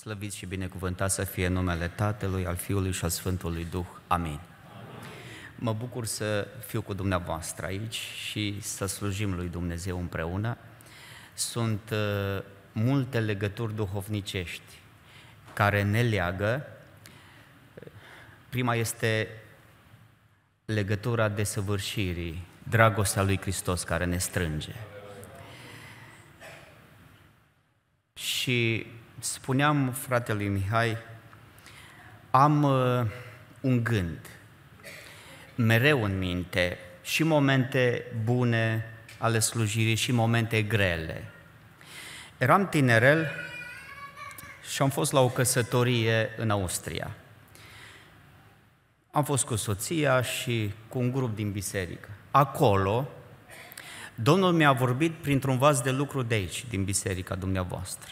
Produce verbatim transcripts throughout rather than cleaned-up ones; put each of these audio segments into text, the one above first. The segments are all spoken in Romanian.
Slăvit și binecuvântat să fie numele Tatălui, al Fiului și al Sfântului Duh. Amin. Mă bucur să fiu cu dumneavoastră aici și să slujim lui Dumnezeu împreună. Sunt uh, multe legături duhovnicești care ne leagă. Prima este legătura desăvârșirii, dragostea lui Hristos care ne strânge. Și spuneam fratelui Mihai, am uh, un gând mereu în minte, și momente bune ale slujirii și momente grele. Eram tinerel și am fost la o căsătorie în Austria. Am fost cu soția și cu un grup din biserică. Acolo, Domnul mi-a vorbit printr-un vas de lucru de aici, din biserica dumneavoastră.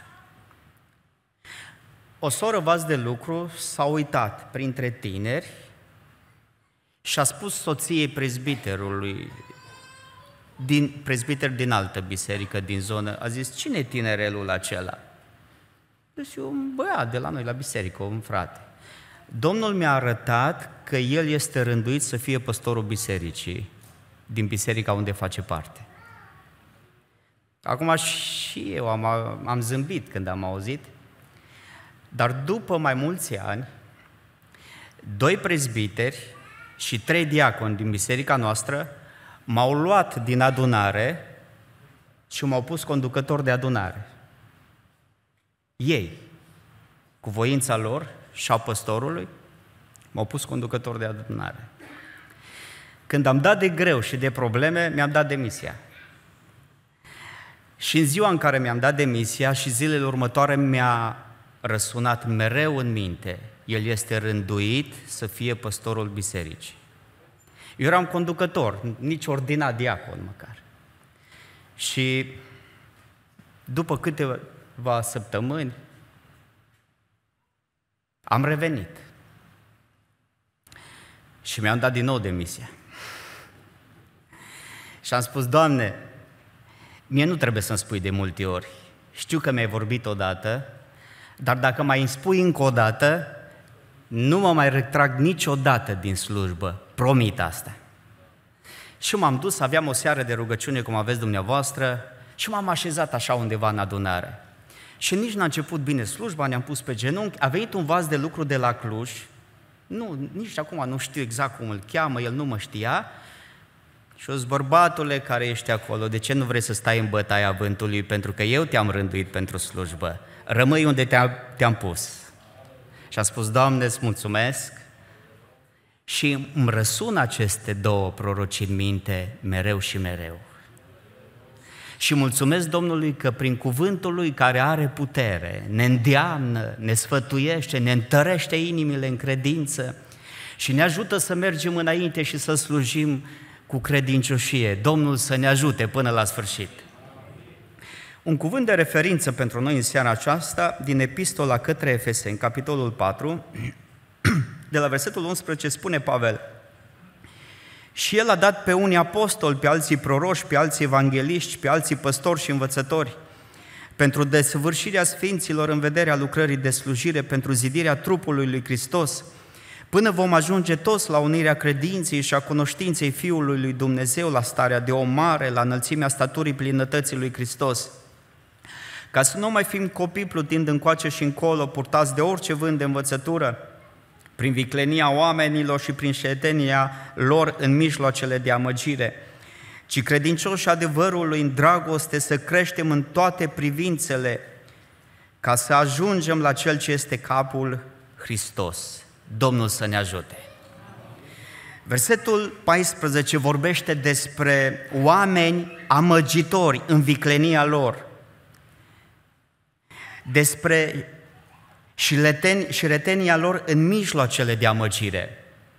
O soră vas de lucru s-a uitat printre tineri și a spus soției prezbiterului, din, prezbiter din altă biserică din zonă, a zis, cine e tinerelul acela? Deci un băiat de la noi la biserică, un frate. Domnul mi-a arătat că el este rânduit să fie păstorul bisericii, din biserica unde face parte. Acum și eu am, am zâmbit când am auzit, dar după mai mulți ani, doi prezbiteri și trei diaconi din biserica noastră m-au luat din adunare și m-au pus conducător de adunare. Ei, cu voința lor și a păstorului, m-au pus conducător de adunare. Când am dat de greu și de probleme, mi-am dat demisia. Și în ziua în care mi-am dat demisia și zilele următoare mi-a răsunat mereu în minte, el este rânduit să fie păstorul bisericii. Eu eram conducător, nici ordinat diacon măcar. Și după câteva săptămâni am revenit. Și mi-am dat din nou demisia. Și am spus, Doamne, mie nu trebuie să-mi spui de multe ori. Știu că mi-ai vorbit odată, dar dacă mai îmi spui încă o dată, nu mă mai retrag niciodată din slujbă. Promit asta. Și m-am dus, aveam o seară de rugăciune, cum aveți dumneavoastră, și m-am așezat așa undeva în adunare. Și nici n-a început bine slujba, ne-am pus pe genunchi, a venit un vas de lucru de la Cluj, nu, nici acum nu știu exact cum îl cheamă, el nu mă știa, și o zis, bărbatule care ești acolo, de ce nu vrei să stai în bătaia vântului, pentru că eu te-am rânduit pentru slujbă, rămâi unde te-am, te-am pus. Și a spus, Doamne, îți mulțumesc, și îmi răsun aceste două prorocii în minte mereu și mereu. Și mulțumesc Domnului că prin cuvântul Lui care are putere, ne îndeamnă, ne sfătuiește, ne întărește inimile în credință și ne ajută să mergem înainte și să slujim cu credincioșie. Domnul să ne ajute până la sfârșit. Un cuvânt de referință pentru noi în seara aceasta, din Epistola către Efeseni, capitolul patru, de la versetul unsprezece, spune Pavel, și El a dat pe unii apostoli, pe alții proroși, pe alții evangeliști, pe alții păstori și învățători, pentru desăvârșirea sfinților în vederea lucrării de slujire, pentru zidirea trupului lui Hristos, până vom ajunge toți la unirea credinței și a cunoștinței Fiului lui Dumnezeu, la starea de om mare, la înălțimea staturii plinătății lui Hristos, ca să nu mai fim copii plutind încoace și încolo, purtați de orice vânt de învățătură, prin viclenia oamenilor și prin ședenia lor în mijloacele de amăgire, ci credincioși adevărului în dragoste să creștem în toate privințele, ca să ajungem la Cel ce este capul, Hristos. Domnul să ne ajute! Versetul paisprezece vorbește despre oameni amăgitori în viclenia lor, despre și, leten, și retenia lor în mijloacele de amăgire.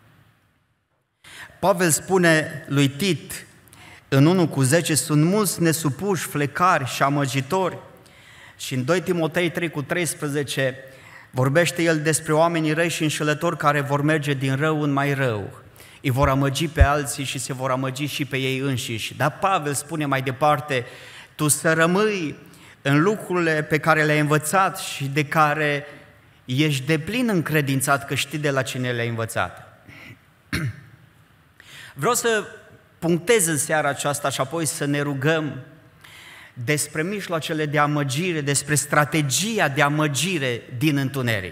Pavel spune lui Tit în unu cu zece, sunt mulți nesupuși, flecari și amăgitori, și în doi Timotei trei cu treisprezece vorbește el despre oamenii răi și înșelători care vor merge din rău în mai rău. Îi vor amăgi pe alții și se vor amăgi și pe ei înșiși. Dar Pavel spune mai departe, tu să rămâi în lucrurile pe care le-ai învățat și de care ești deplin încredințat că știi de la cine le-ai învățat. Vreau să punctez în seara aceasta și apoi să ne rugăm despre mijloacele de amăgire, despre strategia de amăgire din întuneric.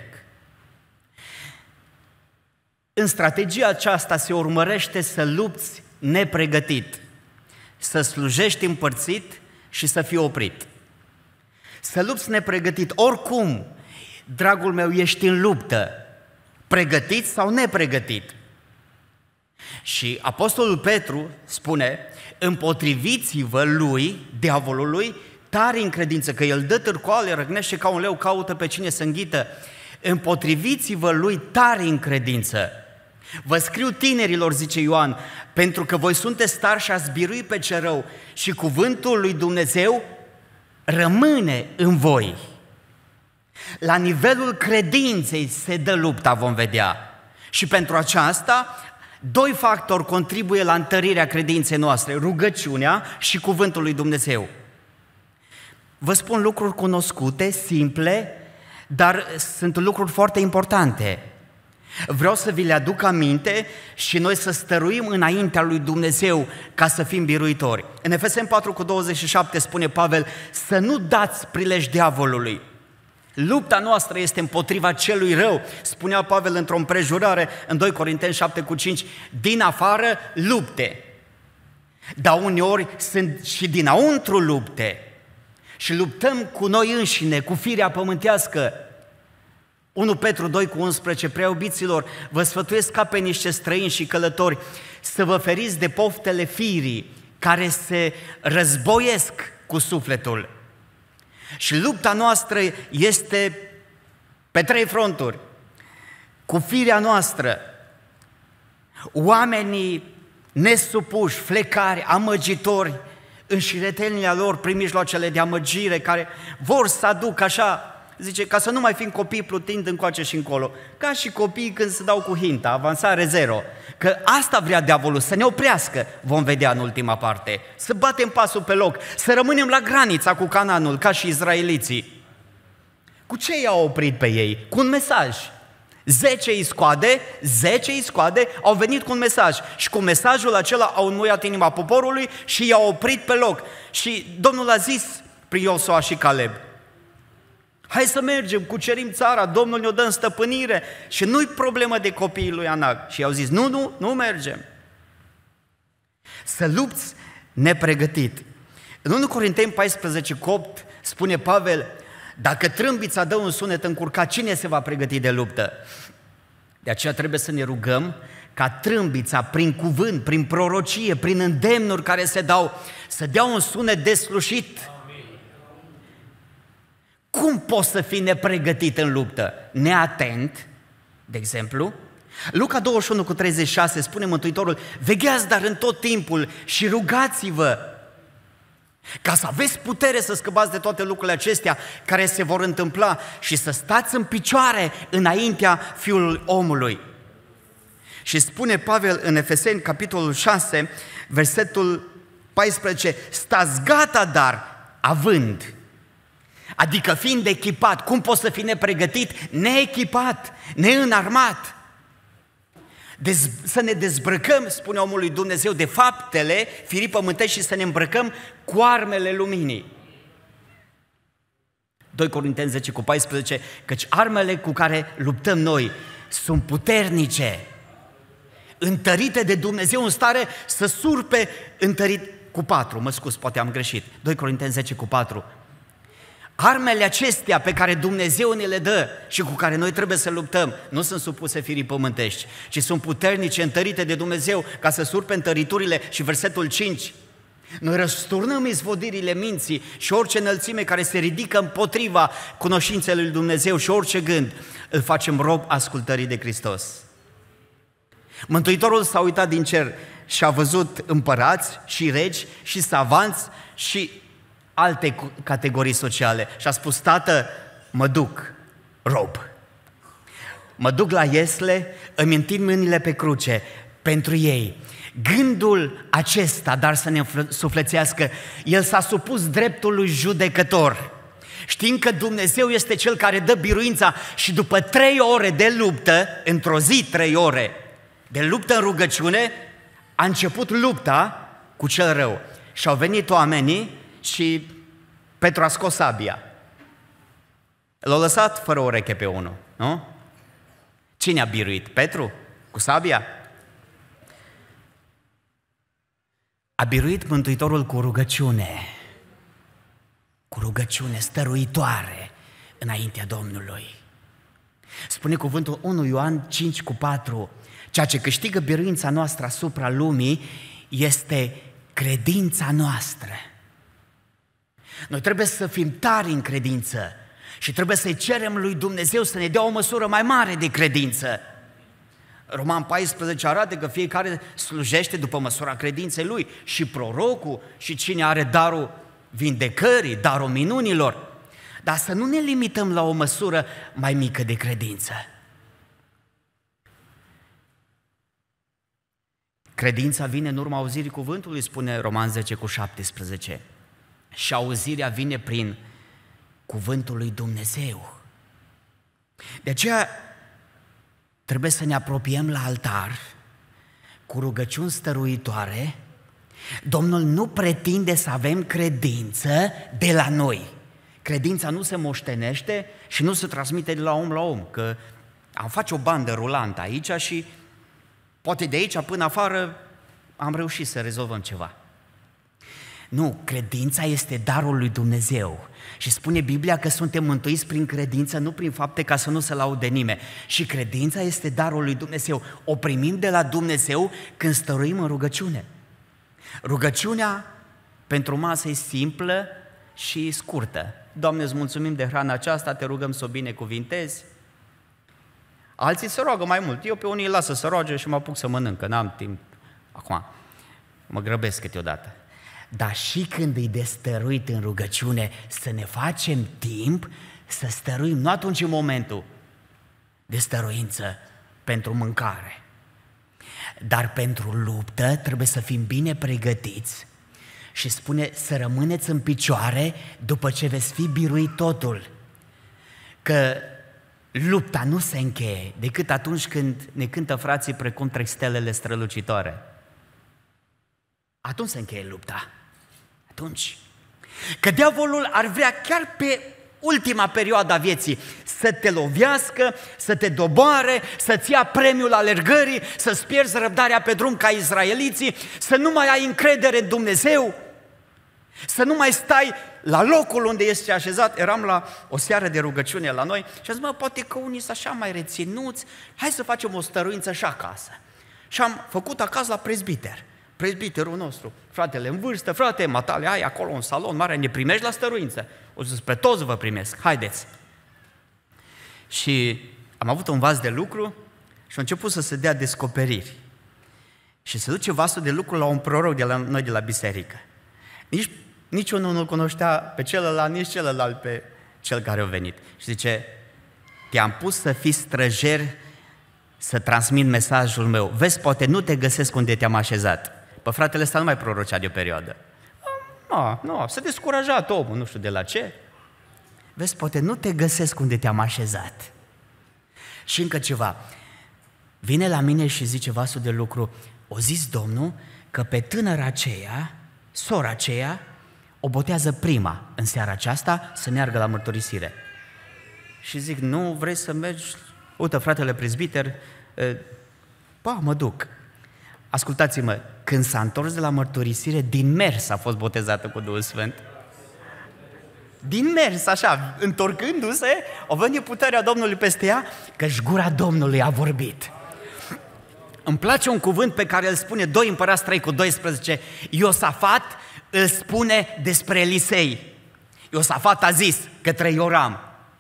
În strategia aceasta se urmărește să lupți nepregătit, să slujești împărțit și să fii oprit. Să lupți nepregătit, oricum, dragul meu, ești în luptă, pregătit sau nepregătit. Și Apostolul Petru spune, împotriviți-vă lui, diavolului, tare în credință, că el dă târcoale, răgnește ca un leu, caută pe cine să înghită. Împotriviți-vă lui tare în credință. Vă scriu tinerilor, zice Ioan, pentru că voi sunteți tari și ați birui pe ce rău și cuvântul lui Dumnezeu rămâne în voi. La nivelul credinței se dă lupta, vom vedea. Și pentru aceasta, doi factori contribuie la întărirea credinței noastre, rugăciunea și cuvântul lui Dumnezeu. Vă spun lucruri cunoscute, simple, dar sunt lucruri foarte importante. Vreau să vi le aduc aminte și noi să stăruim înaintea lui Dumnezeu ca să fim biruitori. În Efeseni patru cu douăzeci și șapte spune Pavel, să nu dați prilej diavolului. Lupta noastră este împotriva celui rău, spunea Pavel într-o împrejurare în doi Corinteni șapte cu cinci, din afară lupte, dar uneori sunt și dinăuntru lupte și luptăm cu noi înșine, cu firea pământească. unu Petru doi cu unsprezece, prea iubiților, vă sfătuiesc ca pe niște străini și călători să vă feriți de poftele firii care se războiesc cu sufletul. Și lupta noastră este pe trei fronturi. Cu firea noastră, oamenii nesupuși, flecari, amăgitori, înșiretelniile lor prin mijloacele de amăgire, care vor să aducă așa, zice, ca să nu mai fim copii plutind încoace și încolo, ca și copiii când se dau cu hinta, avansare zero, că asta vrea diavolul, să ne oprească, vom vedea în ultima parte, să batem pasul pe loc, să rămânem la granița cu Canaanul, ca și izraeliții. Cu ce i-au oprit pe ei? Cu un mesaj. Zece iscoade, zece iscoade au venit cu un mesaj și cu mesajul acela au înmuiat inima poporului și i-au oprit pe loc. Și Domnul a zis prin Iosua și Caleb, hai să mergem, cucerim țara, Domnul ne-o dă în stăpânire și nu-i problemă de copiii lui Anag. Și i-au zis, nu, nu, nu mergem. Să lupți nepregătit. În unu Corinteni paisprezece cu opt spune Pavel, dacă trâmbița dă un sunet încurcat, cine se va pregăti de luptă? De aceea trebuie să ne rugăm ca trâmbița, prin cuvânt, prin prorocie, prin îndemnuri care se dau, să dea un sunet deslușit. Cum poți să fii nepregătit în luptă? Neatent, de exemplu. Luca douăzeci și unu cu treizeci și șase spune Mântuitorul, vegheați dar în tot timpul și rugați-vă ca să aveți putere să scăpați de toate lucrurile acestea care se vor întâmpla și să stați în picioare înaintea Fiului omului. Și spune Pavel în Efeseni, capitolul șase, versetul paisprezece, stați gata dar, având, adică fiind echipat. Cum poți să fii nepregătit? Neechipat, neînarmat. Dez, să ne dezbrăcăm, spune omul lui Dumnezeu, de faptele firii pământești și să ne îmbrăcăm cu armele luminii. doi Corinteni zece cu paisprezece, căci armele cu care luptăm noi sunt puternice, întărite de Dumnezeu în stare să surpe, întărit cu patru, mă scuz, poate am greșit, doi Corinteni zece cu patru. Armele acestea pe care Dumnezeu ne le dă și cu care noi trebuie să luptăm nu sunt supuse firii pământești, ci sunt puternice, întărite de Dumnezeu ca să surpe întăriturile. Și versetul cinci, noi răsturnăm izvodirile minții și orice înălțime care se ridică împotriva cunoștinței lui Dumnezeu și orice gând îl facem rob ascultării de Hristos. Mântuitorul s-a uitat din cer și a văzut împărați și regi și savanți și alte categorii sociale și a spus, Tată, mă duc, rob. Mă duc la iesle, îmi întind mâinile pe cruce pentru ei. Gândul acesta, dar să ne suflețească, el s-a supus dreptului judecător Știm că Dumnezeu este Cel care dă biruința și după trei ore de luptă, într-o zi trei ore de luptă în rugăciune, a început lupta cu cel rău. Și au venit oamenii și Petru a scos sabia. L-a lăsat fără o ureche pe unul, nu? Cine a biruit? Petru? Cu sabia? A biruit Mântuitorul cu rugăciune, cu rugăciune stăruitoare înaintea Domnului. Spune cuvântul unu Ioan cinci cu patru, ceea ce câștigă biruința noastră asupra lumii este credința noastră. Noi trebuie să fim tari în credință și trebuie să-i cerem lui Dumnezeu să ne dea o măsură mai mare de credință. Roman paisprezece arată că fiecare slujește după măsura credinței lui, și prorocul, și cine are darul vindecării, darul minunilor. Dar să nu ne limităm la o măsură mai mică de credință. Credința vine în urma auzirii cuvântului, spune Roman zece cu șaptesprezece. Și auzirea vine prin cuvântul lui Dumnezeu. De aceea trebuie să ne apropiem la altar cu rugăciuni stăruitoare. Domnul nu pretinde să avem credință de la noi. Credința nu se moștenește și nu se transmite de la om la om, că am face o bandă rulantă aici și poate de aici până afară am reușit să rezolvăm ceva. Nu, credința este darul lui Dumnezeu. Și spune Biblia că suntem mântuiți prin credință, nu prin fapte, ca să nu se laude nimeni. Și credința este darul lui Dumnezeu. O primim de la Dumnezeu când stăruim în rugăciune. Rugăciunea pentru masă e simplă și scurtă. Doamne, îți mulțumim de hrana aceasta, te rugăm să o binecuvintezi. Alții se roagă mai mult. Eu pe unii îi lasă să roage și mă apuc să mănânc, că n-am timp. Acum, mă grăbesc câteodată. Dar și când îi destăruit în rugăciune, să ne facem timp să stăruim, nu atunci în momentul de stăruință pentru mâncare. Dar pentru luptă trebuie să fim bine pregătiți și spune să rămâneți în picioare după ce veți fi biruit totul. Că lupta nu se încheie decât atunci când ne cântă frații precum trec stelele strălucitoare. Atunci se încheie lupta. Atunci. Că diavolul ar vrea chiar pe ultima perioadă a vieții să te lovească, să te doboare, să-ți ia premiul alergării, să-ți pierzi răbdarea pe drum ca izraeliții, să nu mai ai încredere în Dumnezeu, să nu mai stai la locul unde ești așezat. Eram la o seară de rugăciune la noi și am zis, mă, poate că unii sunt așa mai reținuți, hai să facem o stăruință și acasă. Și am făcut acasă la prezbiter. Prezbiterul nostru, fratele în vârstă, frate, matale, ai acolo un salon mare, ne primești la stăruință. O zis, pe toți vă primesc, haideți. Și am avut un vas de lucru și a început să se dea descoperiri. Și se duce vasul de lucru la un proroc de la noi de la biserică. Nici, nici unul nu-l cunoștea pe celălalt, nici celălalt pe cel care a venit. Și zice, te-am pus să fii străjer, să transmit mesajul meu. Vezi, poate nu te găsesc unde te-am așezat. Pă, fratele ăsta nu mai prorocea de o perioadă. Nu, nu, s-a descurajat omul, nu știu de la ce. Vezi, poate nu te găsesc unde te-am așezat. Și încă ceva. Vine la mine și zice vasul de lucru, o zis Domnul că pe tânăra aceea, sora aceea, o botează prima în seara aceasta să meargă la mărturisire. Și zic, nu vrei să mergi? Uite, fratele prezbiter, pa, mă duc. Ascultați-mă, când s-a întors de la mărturisire, din mers a fost botezată cu Duhul Sfânt. Din mers, așa, întorcându-se, o venit puterea Domnului peste ea, că-și gura Domnului a vorbit. Îmi place un cuvânt pe care îl spune doi Împărați trei cu doisprezece, Iosafat îl spune despre Elisei. Iosafat a zis către Ioram,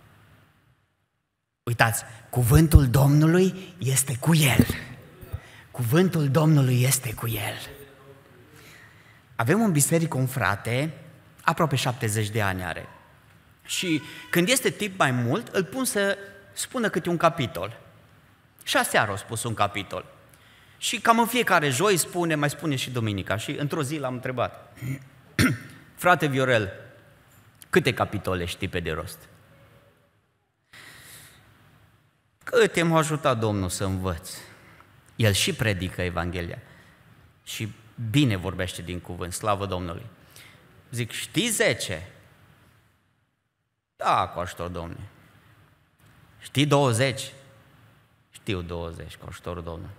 uitați, cuvântul Domnului este cu el. Cuvântul Domnului este cu el. Avem în biserică un frate, aproape șaptezeci de ani are. Și când este tip mai mult, îl pun să spună câte un capitol. Și aseară a spus un capitol. Și cam în fiecare joi spune, mai spune și duminica. Și într-o zi l-am întrebat, frate Viorel, Câte capitole știi pe de rost? Câte m-a ajutat Domnul să învăț. El și predică Evanghelia și bine vorbește din cuvânt, slavă Domnului. Zic, știi zece? Da, cu ajutorul Domnului. Știi douăzeci? Știu douăzeci, cu ajutorul Domnului.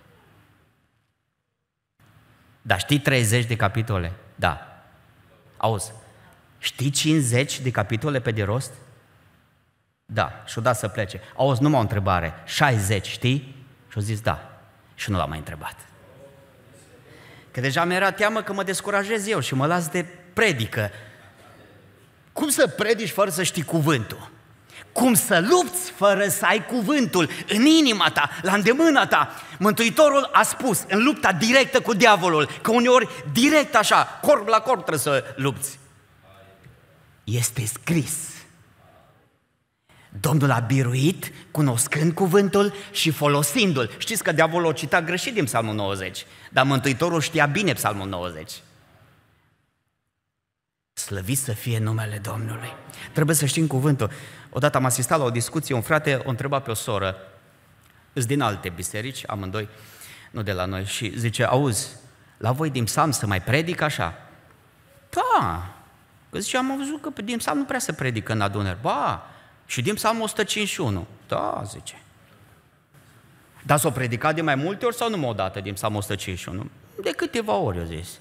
Dar știi treizeci de capitole? Da. Auzi, știi cincizeci de capitole pe de rost? Da. Și-o dat să plece. Auzi, numai o întrebare. șaizeci, știi? Și-o zis da. Și nu l-am mai întrebat. Că deja mi-era teamă că mă descurajez eu și mă las de predică. Cum să predici fără să știi cuvântul? Cum să lupți fără să ai cuvântul în inima ta, la îndemâna ta? Mântuitorul a spus în lupta directă cu diavolul, că uneori direct așa, corp la corp trebuie să lupți. Este scris. Domnul a biruit cunoscând cuvântul și folosindu-l. Știți că diavolul o cita greșit din Psalmul nouăzeci, dar Mântuitorul știa bine Psalmul nouăzeci. Slăvit să fie numele Domnului. Trebuie să știm cuvântul. Odată am asistat la o discuție, un frate o întreba pe o soră, îs din alte biserici, amândoi, nu de la noi, și zice, auzi, la voi din psalm să mai predic așa? Da, că zice, am văzut că din psalm nu prea se predică în adunări. Ba, și din psalmul o sută cincizeci și unu. Da, zice. Dar s-o predicat de mai multe ori sau numai o dată din psalmul o sută cincizeci și unu? De câteva ori, eu zis.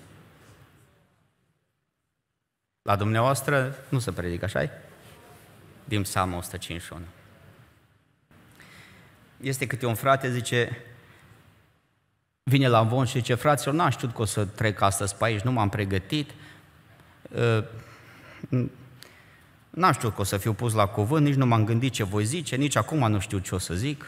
La dumneavoastră nu se predică, așa-i? Din psalmul o sută cincizeci și unu. Este câte un frate, zice, vine la învon și zice, fraților, n-am știut că o să trec astăzi pe aici, nu m-am pregătit, n-am știut că o să fiu pus la cuvânt, nici nu m-am gândit ce voi zice, nici acum nu știu ce o să zic.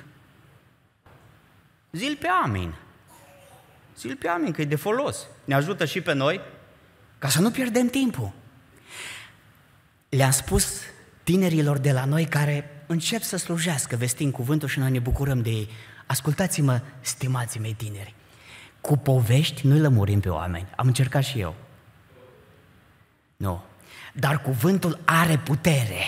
Zi-l pe amin. Zi-l pe amin, că e de folos. Ne ajută și pe noi, ca să nu pierdem timpul. Le-am spus tinerilor de la noi care încep să slujească vestind cuvântul și noi ne bucurăm de ei. Ascultați-mă, stimații mei tineri, cu povești nu-i lămurim pe oameni. Am încercat și eu. Nu. Dar cuvântul are putere.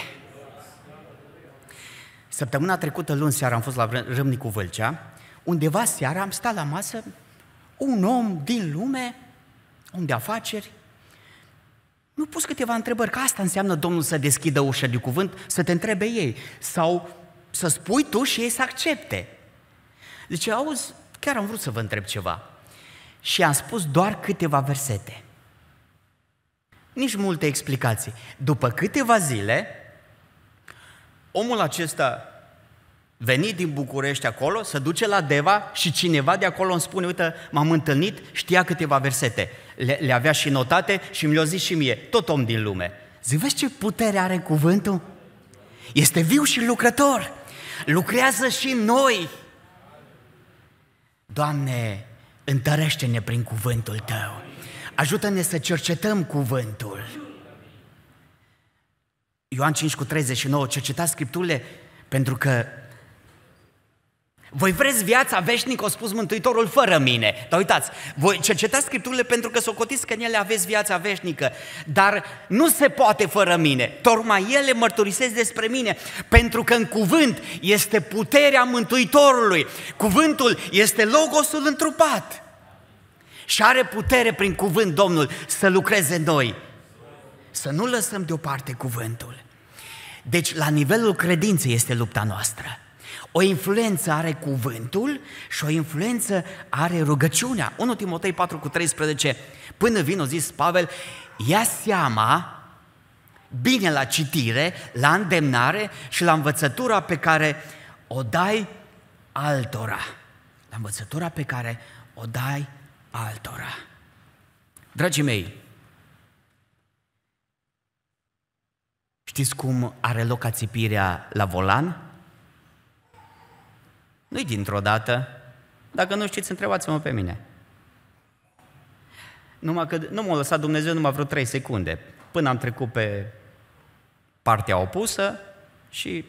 Săptămâna trecută, luni seara, am fost la Râmnicu Vâlcea. Undeva seara am stat la masă un om din lume, om de afaceri. Mi-au pus câteva întrebări, că asta înseamnă Domnul să deschidă ușa de cuvânt, să te întrebe ei, sau să spui tu și ei să accepte. Zice, auzi, chiar am vrut să vă întreb ceva. Și am spus doar câteva versete. Nici multe explicații. După câteva zile, omul acesta venit din București acolo, se duce la Deva și cineva de acolo îmi spune, uite, m-am întâlnit, știa câteva versete. Le, le avea și notate și mi le-a zis și mie, tot om din lume. Zic, vezi ce putere are cuvântul? Este viu și lucrător. Lucrează și în noi. Doamne, întărește-ne prin cuvântul Tău. Ajută-ne să cercetăm cuvântul. Ioan cinci cu treizeci și nouă, cercetați Scripturile pentru că voi vreți viața veșnică, a spus Mântuitorul, fără mine. Dar uitați, voi cercetați Scripturile pentru că socotiți că în ele aveți viața veșnică, dar nu se poate fără mine. Tocmai ele mărturisesc despre mine, pentru că în cuvânt este puterea Mântuitorului. Cuvântul este Logosul întrupat și are putere prin cuvânt Domnul să lucreze în noi. Să nu lăsăm deoparte cuvântul. Deci la nivelul credinței este lupta noastră. O influență are cuvântul și o influență are rugăciunea. unu Timotei patru cu treisprezece, până vin, o zis Pavel, ia seama bine la citire, la îndemnare și la învățătura pe care o dai altora. La învățătura pe care o dai altora. Dragii mei, știți cum are loc ațipirea la volan? Nu-i dintr-o dată. Dacă nu știți, întrebați-mă pe mine. Numai că nu m-a lăsat Dumnezeu numai vreo trei secunde, până am trecut pe partea opusă și,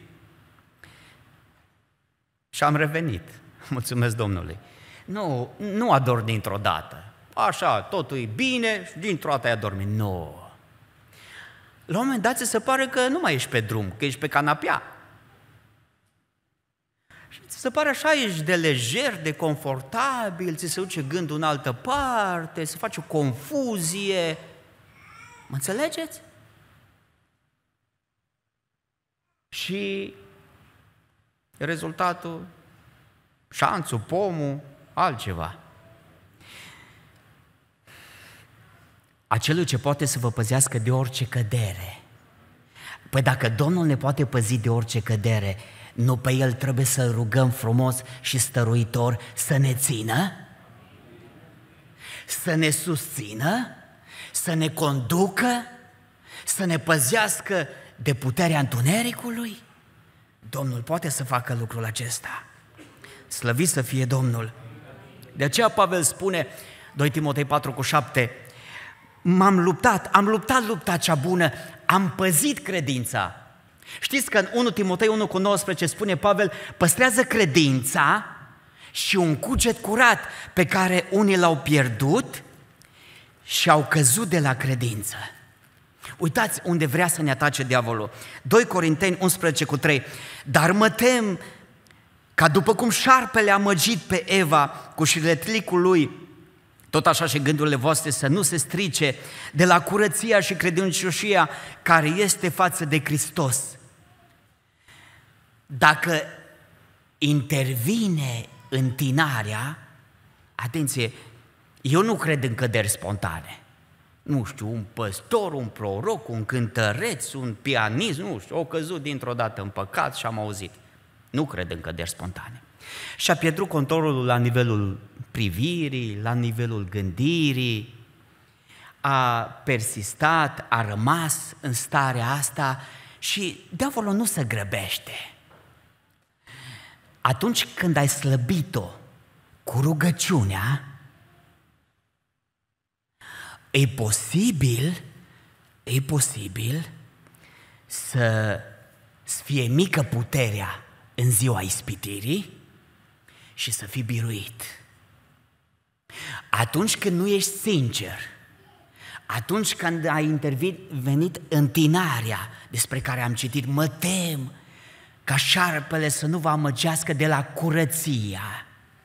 și am revenit. Mulțumesc Domnului. Nu, nu ador dintr-o dată. Așa, totul e bine și dintr-o dată ai adormit. Nu. La un moment dat ți se pare că nu mai ești pe drum, că ești pe canapea. Și ți se pare așa, ești de lejer, de confortabil, ți se duce gândul în altă parte, se face o confuzie. Mă înțelegeți? Și rezultatul, șanțul, pomul, altceva. Acelui ce poate să vă păzească de orice cădere. Păi dacă Domnul ne poate păzi de orice cădere, nu pe El trebuie să rugăm frumos și stăruitor să ne țină? Să ne susțină? Să ne conducă? Să ne păzească de puterea întunericului? Domnul poate să facă lucrul acesta. Slăvit să fie Domnul! De aceea Pavel spune, doi Timotei patru cu șapte, m-am luptat, am luptat lupta cea bună, am păzit credința. Știți că în unu Timotei unu cu nouăsprezece spune Pavel, păstrează credința și un cuget curat pe care unii l-au pierdut și au căzut de la credință. Uitați unde vrea să ne atace diavolul. doi Corinteni unsprezece cu trei, dar mă tem ca după cum șarpele a măgit pe Eva cu șiretlicul lui, tot așa și gândurile voastre să nu se strice de la curăția și credincioșia care este față de Hristos. Dacă intervine întinarea, atenție, eu nu cred în căderi spontane. Nu știu, un păstor, un proroc, un cântăreț, un pianist, nu știu, au căzut dintr-o dată în păcat și am auzit. Nu cred în căderi spontane. Și-a pierdut controlul la nivelul privirii, la nivelul gândirii, a persistat, a rămas în starea asta și diavolul nu se grăbește. Atunci când ai slăbit-o cu rugăciunea, e posibil, e posibil să fie mică puterea în ziua ispitirii și să fii biruit. Atunci când nu ești sincer, atunci când a intervenit întinarea despre care am citit, mă tem ca șarpele să nu vă amăgească de la curăția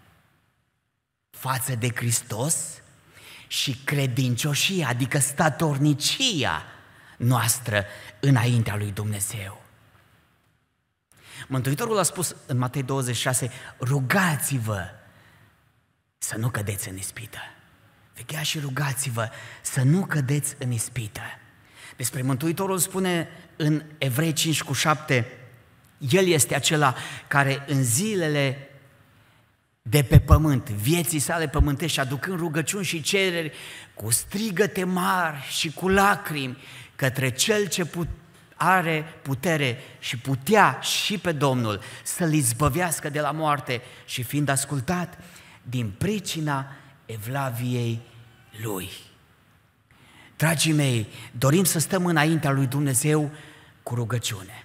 față de Hristos și credincioșia, adică statornicia noastră înaintea lui Dumnezeu. Mântuitorul a spus în Matei douăzeci și șase, rugați-vă să nu cădeți în ispită. Vegheați și rugați-vă să nu cădeți în ispită. Despre Mântuitorul spune în Evrei cinci cu șapte, El este acela care în zilele de pe pământ, vieții sale pământești, aducând rugăciuni și cereri cu strigăte mari și cu lacrimi către Cel ce put, are putere și putea și pe Domnul să-L izbăvească de la moarte și fiind ascultat din pricina evlaviei Lui. Dragii mei, dorim să stăm înaintea lui Dumnezeu cu rugăciune.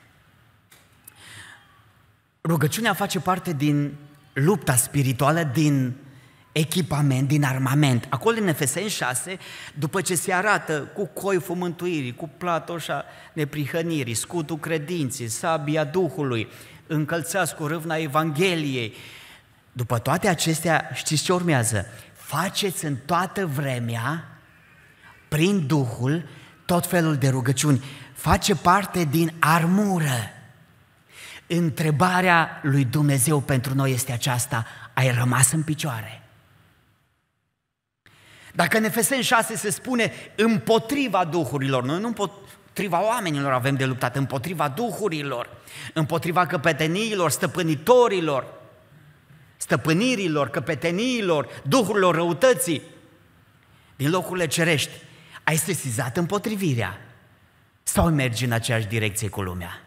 Rugăciunea face parte din lupta spirituală, din echipament, din armament. Acolo în Efeseni șase, după ce se arată cu coiful mântuirii, cu platoșa neprihănirii, scutul credinței, sabia Duhului, încălțați cu râvna Evangheliei, după toate acestea, știți ce urmează? Faceți în toată vremea, prin Duhul, tot felul de rugăciuni. Face parte din armură. Întrebarea lui Dumnezeu pentru noi este aceasta, ai rămas în picioare? Dacă în Efeseni șase se spune împotriva duhurilor, noi nu împotriva oamenilor avem de luptat, împotriva duhurilor, împotriva căpeteniilor, stăpânitorilor, stăpânirilor, căpeteniilor, duhurilor răutății din locurile cerești. Ai sesizat împotrivirea sau mergi în aceeași direcție cu lumea?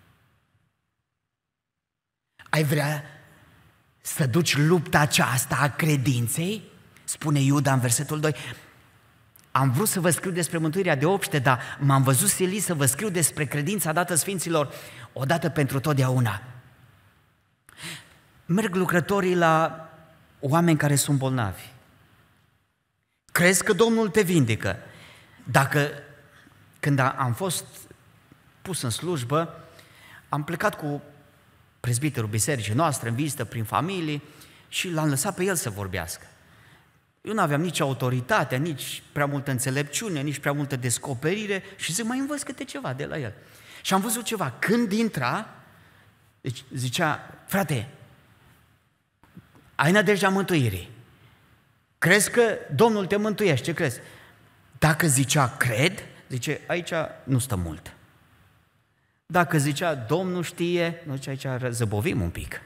Ai vrea să duci lupta aceasta a credinței? Spune Iuda în versetul doi. Am vrut să vă scriu despre mântuirea de obște, dar m-am văzut silit să vă scriu despre credința dată Sfinților odată pentru totdeauna. Merg lucrătorii la oameni care sunt bolnavi. Crezi că Domnul te vindecă. Dacă când am fost pus în slujbă, am plecat cu prezbiterul bisericii noastre în vizită prin familie și l-am lăsat pe el să vorbească. Eu nu aveam nici autoritate, nici prea multă înțelepciune, nici prea multă descoperire și zic, mai învăț câte ceva de la el. Și am văzut ceva. Când intra, deci zicea, frate, ai nădejdea mântuirii. Crezi că Domnul te mântuiește? Ce crezi? Dacă zicea cred, zice, aici nu stă mult. Dacă zicea Domnul știe, nu, zice, aici zăbovim un pic.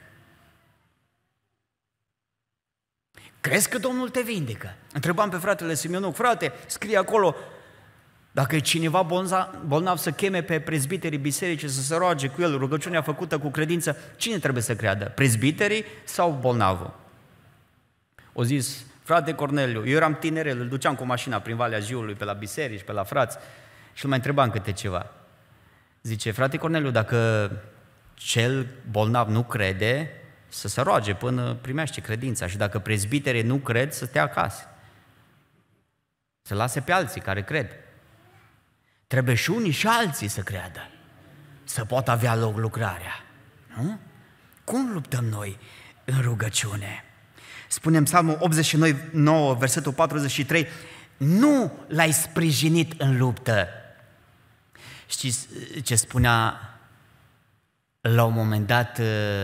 Crezi că Domnul te vindecă? Întrebam pe fratele Simeonuc, frate, scrie acolo, dacă e cineva bolnav să cheme pe prezbiterii bisericii să se roage cu el, rugăciunea făcută cu credință, cine trebuie să creadă? Prezbiterii sau bolnavul? O zis, frate Corneliu, eu eram tinerel, îl duceam cu mașina prin Valea Jiului, pe la biserici, pe la frați și îl mai întrebam câte ceva. Zice, frate Corneliu, dacă cel bolnav nu crede, să se roage până primește credința și dacă prezbiterii nu cred, să stea acasă. Să lase pe alții care cred. Trebuie și unii și alții să creadă, să poată avea loc lucrarea. Nu? Cum luptăm noi în rugăciune? Spune în Psalmul optzeci și nouă, versetul patruzeci și trei, nu l-ai sprijinit în luptă. Știți ce spunea la un moment dat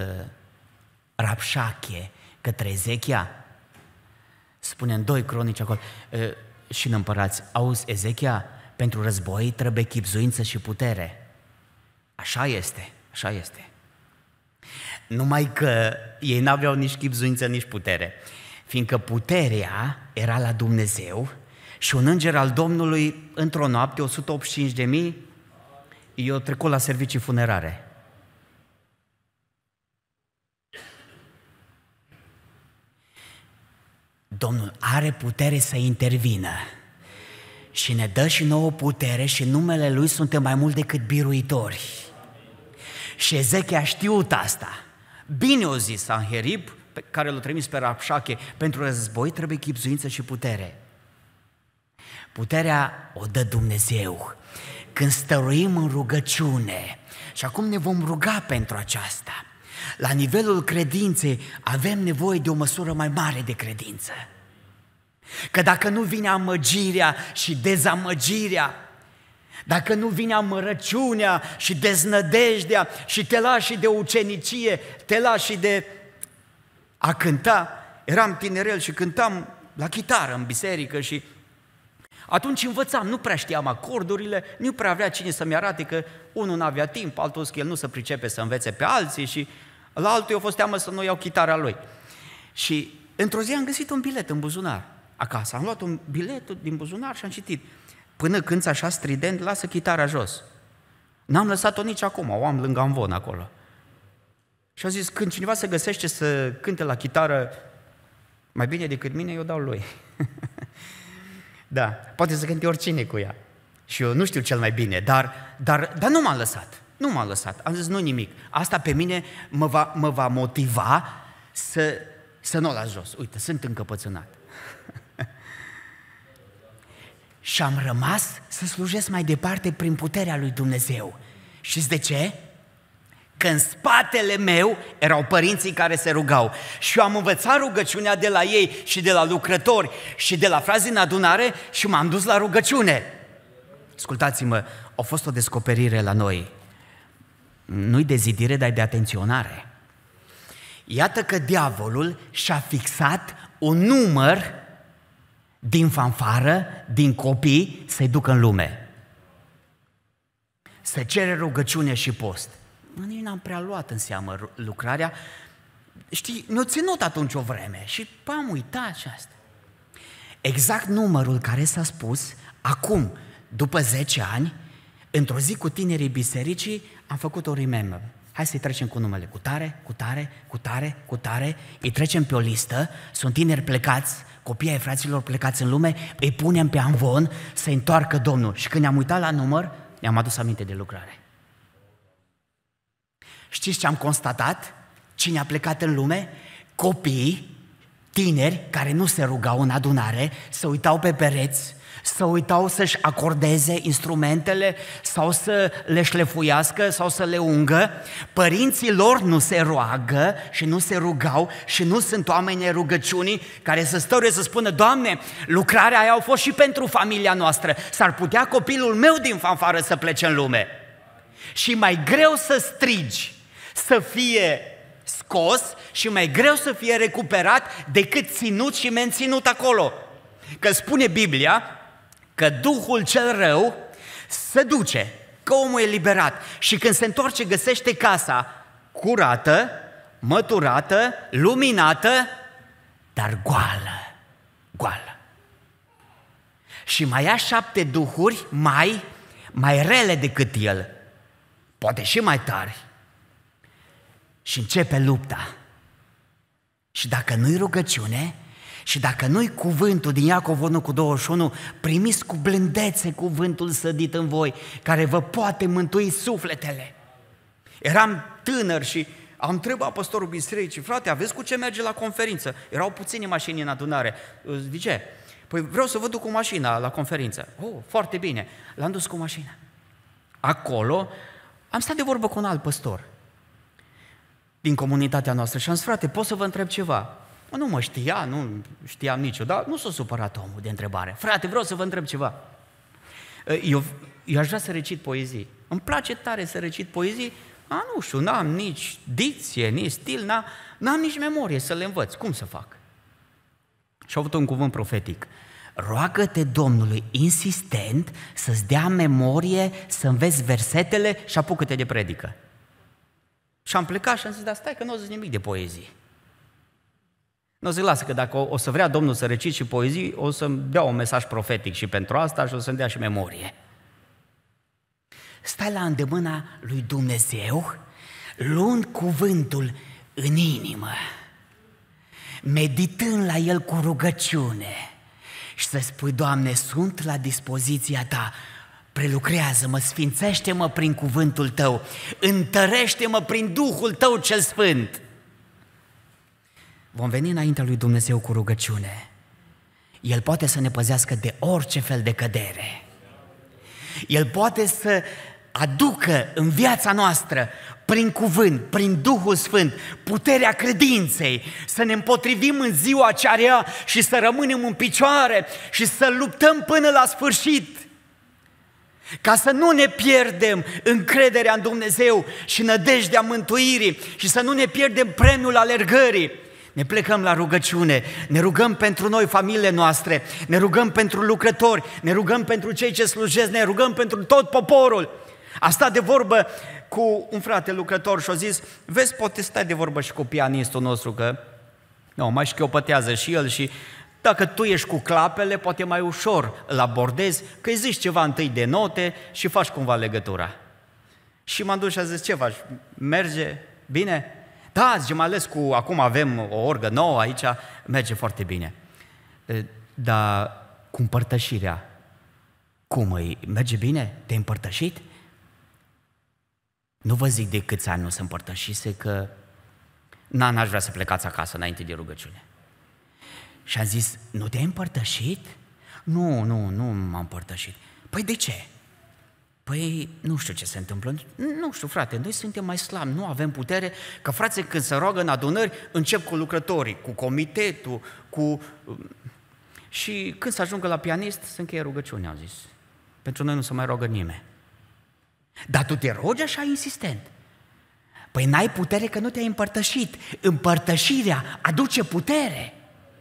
Rabșache către Ezechia? Spune în doi Cronici acolo, și în Împărați, auzi, Ezechia, pentru război trebuie chibzuință și putere. Așa este, așa este. Numai că ei n-aveau nici chibzuință, nici putere, fiindcă puterea era la Dumnezeu și un înger al Domnului, într-o noapte, o sută optzeci și cinci de mii, i-au trecut la servicii funerare. Domnul are putere să intervină și ne dă și nouă putere și în numele Lui suntem mai mult decât biruitori. Și Ezechia a știut asta. Bine o zis Sanherib, pe care l-a trimis pe Rabșache, pentru război trebuie chibzuință și putere. Puterea o dă Dumnezeu când stăruim în rugăciune. Și acum ne vom ruga pentru aceasta. La nivelul credinței avem nevoie de o măsură mai mare de credință. Că dacă nu vine amăgirea și dezamăgirea, dacă nu vine amărăciunea și deznădejdea și te lași de ucenicie, te lași de a cânta. Eram tinerel și cântam la chitară în biserică și atunci învățam, nu prea știam acordurile, nu prea avea cine să-mi arate că unul n-avea timp, altul că el nu se pricepe să învețe pe alții și la altul eu fost teamă să nu iau chitara lui. Și într-o zi am găsit un bilet în buzunar acasă, am luat un bilet din buzunar și am citit. Până cânți așa strident, lasă chitara jos. N-am lăsat-o nici acum, o am lângă amvon acolo. Și a zis, când cineva se găsește să cânte la chitară mai bine decât mine, eu dau lui. Da, poate să cânte oricine cu ea. Și eu nu știu cel mai bine, dar, dar, dar nu m-am lăsat. Nu m-am lăsat. Am zis, nu nimic. Asta pe mine mă va, mă va motiva să, să nu o las jos. Uite, sunt încăpățânat. Și am rămas să slujesc mai departe prin puterea lui Dumnezeu. Știți de ce? Că în spatele meu erau părinții care se rugau și eu am învățat rugăciunea de la ei și de la lucrători și de la frați din adunare și m-am dus la rugăciune. Ascultați-mă, a fost o descoperire la noi. Nu-i de zidire, dar de atenționare. Iată că diavolul și-a fixat un număr din fanfară, din copii, să-i ducă în lume. Să cere rugăciune și post. Nici n-am prea luat în seamă lucrarea. Știi, mi-a ținut atunci o vreme și am uitat și asta. Exact numărul care s-a spus, acum, după zece ani, într-o zi cu tinerii bisericii, am făcut o remember. Hai să-i trecem cu numele, cu tare, cu tare, cu tare, cu tare, îi trecem pe o listă, sunt tineri plecați, copiii ai fraților plecați în lume, îi punem pe amvon să-i întoarcă Domnul. Și când ne-am uitat la număr, ne-am adus aminte de lucrare. Știți ce am constatat? Cine a plecat în lume? Copii, tineri, care nu se rugau în adunare, se uitau pe pereți, să uitau să-și acordeze instrumentele sau să le șlefuiască sau să le ungă. Părinții lor nu se roagă și nu se rugau și nu sunt oameni ai rugăciunii care să stăruie să spună: Doamne, lucrarea aia a fost și pentru familia noastră, s-ar putea copilul meu din fanfară să plece în lume. Și mai greu să strigi să fie scos și mai greu să fie recuperat decât ținut și menținut acolo. Că spune Biblia că Duhul cel rău se duce, că omul e liberat și când se întoarce găsește casa curată, măturată, luminată, dar goală, goală. Și mai ia șapte duhuri mai, mai rele decât el, poate și mai tari. Și începe lupta. Și dacă nu-i rugăciune, și dacă nu-i cuvântul din Iacov unu cu douăzeci și unu, primiți cu blândețe cuvântul sădit în voi, care vă poate mântui sufletele. Eram tânăr și am întrebat păstorul bisericii: frate, aveți cu ce merge la conferință? Erau puține mașini în adunare. Zice: păi vreau să vă duc cu mașina la conferință. Oh, foarte bine, l-am dus cu mașina. Acolo am stat de vorbă cu un alt păstor din comunitatea noastră și am zis: frate, pot să vă întreb ceva? Nu mă știa, nu știam nicio, dar nu s-a supărat omul de întrebare. Frate, vreau să vă întreb ceva. Eu, eu aș vrea să recit poezii. Îmi place tare să recit poezii. A, nu știu, n-am nici dicție, nici stil, n-am, n-am nici memorie să le învăț. Cum să fac? Și au avut un cuvânt profetic: roagă-te Domnului insistent să-ți dea memorie, să înveți versetele și apucă-te de predică. Și am plecat și am zis: dar stai că nu o zic nimic de poezii. Nu o zic: lasă că dacă o, o să vrea Domnul să recit și poezii, o să-mi dea un mesaj profetic și pentru asta și o să-mi dea și memorie. Stai la îndemâna lui Dumnezeu, luând cuvântul în inimă, meditând la el cu rugăciune și să spui: Doamne, sunt la dispoziția Ta, prelucrează-mă, sfințește-mă prin cuvântul Tău, întărește-mă prin Duhul Tău cel Sfânt. Vom veni înaintea lui Dumnezeu cu rugăciune. El poate să ne păzească de orice fel de cădere. El poate să aducă în viața noastră, prin cuvânt, prin Duhul Sfânt, puterea credinței, să ne împotrivim în ziua aceea și să rămânem în picioare și să luptăm până la sfârșit, ca să nu ne pierdem încrederea în Dumnezeu și nădejdea mântuirii și să nu ne pierdem premiul alergării. Ne plecăm la rugăciune, ne rugăm pentru noi, familiile noastre, ne rugăm pentru lucrători, ne rugăm pentru cei ce slujesc, ne rugăm pentru tot poporul. A stat de vorbă cu un frate lucrător și a zis: vezi, poate stai de vorbă și cu pianistul nostru, că nu, mai șchiopătează și el și dacă tu ești cu clapele, poate mai ușor îl abordezi, că îi zici ceva întâi de note și faci cumva legătura. Și m-am dus și a zis: ce faci? Merge bine? Da, zice, mai ales cu, acum avem o orgă nouă aici, merge foarte bine. Dar cu împărtășirea, cum îi merge bine? Te-ai împărtășit? Nu vă zic de câți ani nu se împărtășise, că na, n-aș vrea să plecați acasă înainte de rugăciune. Și am zis: nu te-ai împărtășit? Nu, nu, nu m-am împărtășit. Păi de ce? Păi nu știu ce se întâmplă. Nu știu, frate, noi suntem mai slabi, nu avem putere, că frații când se roagă în adunări încep cu lucrătorii, cu comitetul, cu... Și când se ajungă la pianist, se încheie rugăciunea, am zis. Pentru noi nu se mai roagă nimeni. Dar tu te rogi așa insistent. Păi n-ai putere că nu te-ai împărtășit. Împărtășirea aduce putere.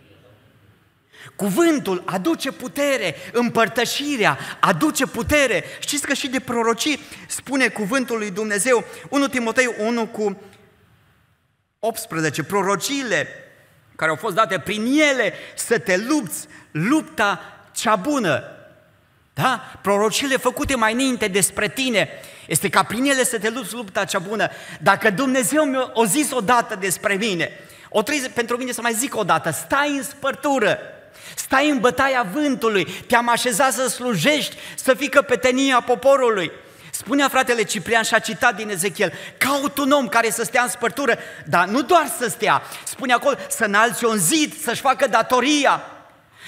Cuvântul aduce putere, împărtășirea aduce putere. Știți că și de prorocii spune cuvântul lui Dumnezeu, unu Timotei unu cu optsprezece, prorociile care au fost date prin ele să te lupți lupta cea bună. Da? Prorociile făcute mai înainte despre tine este ca prin ele să te lupți lupta cea bună. Dacă Dumnezeu mi-a o zis odată despre mine, o trebuie pentru mine să mai zic odată: stai în spărtură, stai în bătaia vântului, te-am așezat să slujești, să fii căpetenia poporului. Spunea fratele Ciprian și a citat din Ezechiel: caut un om care să stea în spărtură, dar nu doar să stea, spune acolo, să înalți un zid, să-și facă datoria,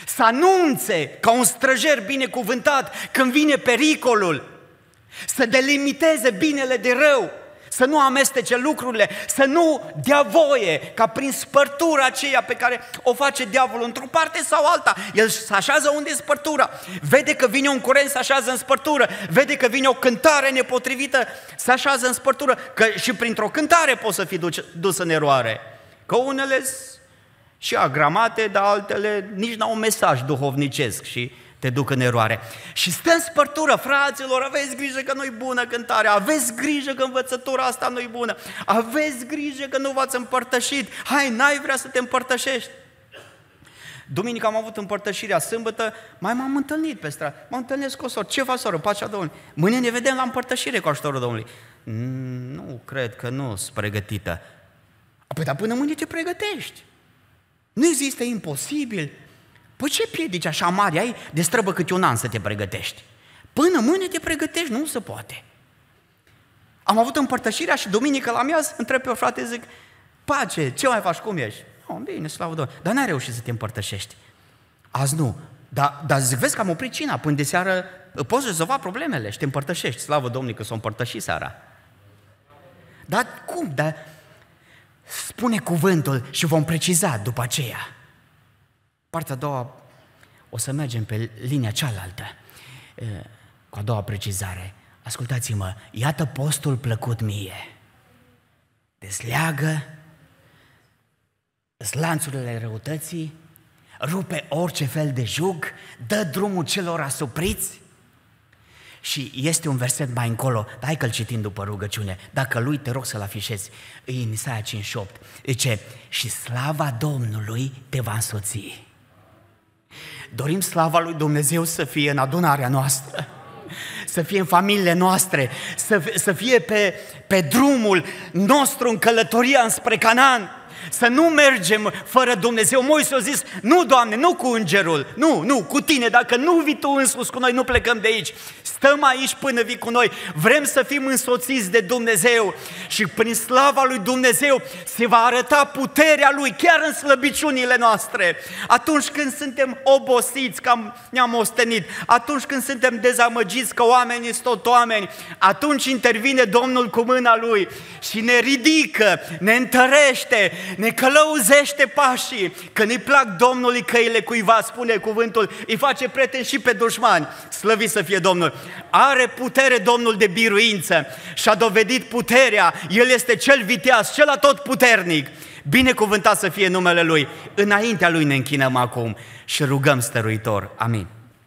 să anunțe ca un străjer binecuvântat când vine pericolul, să delimiteze binele de rău, să nu amestece lucrurile, să nu dea voie ca prin spărtura aceea pe care o face diavolul într-o parte sau alta, el se așează unde e spărtura, vede că vine un curent, se așează în spărtură, vede că vine o cântare nepotrivită, se așează în spărtură, că și printr-o cântare poți să fii dus în eroare, că unele și agramate, dar altele nici n-au un mesaj duhovnicesc și te duc în eroare. Și stă în spărtură, fraților, aveți grijă că nu-i bună cântarea, aveți grijă că învățătura asta nu-i bună, aveți grijă că nu v-ați împărtășit, hai, n-ai vrea să te împărtășești. Duminică am avut împărtășirea, sâmbătă mai m-am întâlnit pe stradă, mă întâlnesc cu o soră, ce faci, soră, pacea Domnului? Mâine ne vedem la împărtășire cu ajutorul Domnului. Nu, cred că nu sunt pregătită. Păi, dar până mâine te pregătești. Nu există imposibil. Păi ce piedici așa mari ai de străbă câte un an să te pregătești? Până mâine te pregătești, nu se poate. Am avut împărtășirea și duminică la miaz întreb pe o frate, zic, pace, ce mai faci, cum ești? Oh, bine, slavă Domnului, dar n-ai reușit să te împărtășești. Azi nu, dar, dar zic, vezi că am oprit cina, până de seară poți rezolva problemele și te împărtășești. Slavă Domnului că s-o împărtășit seara. Dar cum? Dar spune cuvântul și vom preciza după aceea. Partea a doua, o să mergem pe linia cealaltă, cu a doua precizare. Ascultați-mă, iată postul plăcut mie. Desleagă lanțurile răutății, rupe orice fel de jug, dă drumul celor asupriți. Și este un verset mai încolo, dar hai că-l citim după rugăciune. Dacă lui, te rog să-l afișezi. E în Isaia cincizeci și opt. Zice, și slava Domnului te va însoți. Dorim slava lui Dumnezeu să fie în adunarea noastră, să fie în familiile noastre, să, să fie pe, pe drumul nostru în călătoria înspre Canaan. Să nu mergem fără Dumnezeu. Moise a zis, nu, Doamne, nu cu îngerul, nu, nu, cu tine, dacă nu vii tu însus cu noi, nu plecăm de aici. Stăm aici până vii cu noi. Vrem să fim însoțiți de Dumnezeu și prin slava lui Dumnezeu se va arăta puterea Lui chiar în slăbiciunile noastre. Atunci când suntem obosiți, că ne-am ostenit, atunci când suntem dezamăgiți că oamenii sunt tot oameni, atunci intervine Domnul cu mâna Lui și ne ridică, ne întărește, ne călăuzește pașii. Când îi plac Domnului căile cuiva, spune cuvântul, îi face prieteni și pe dușmani. Slăvit să fie Domnul! Are putere Domnul de biruință și a dovedit puterea. El este cel viteaz, cel atotputernic. Binecuvântat să fie numele Lui. Înaintea Lui ne închinăm acum și rugăm stăruitor. Amin.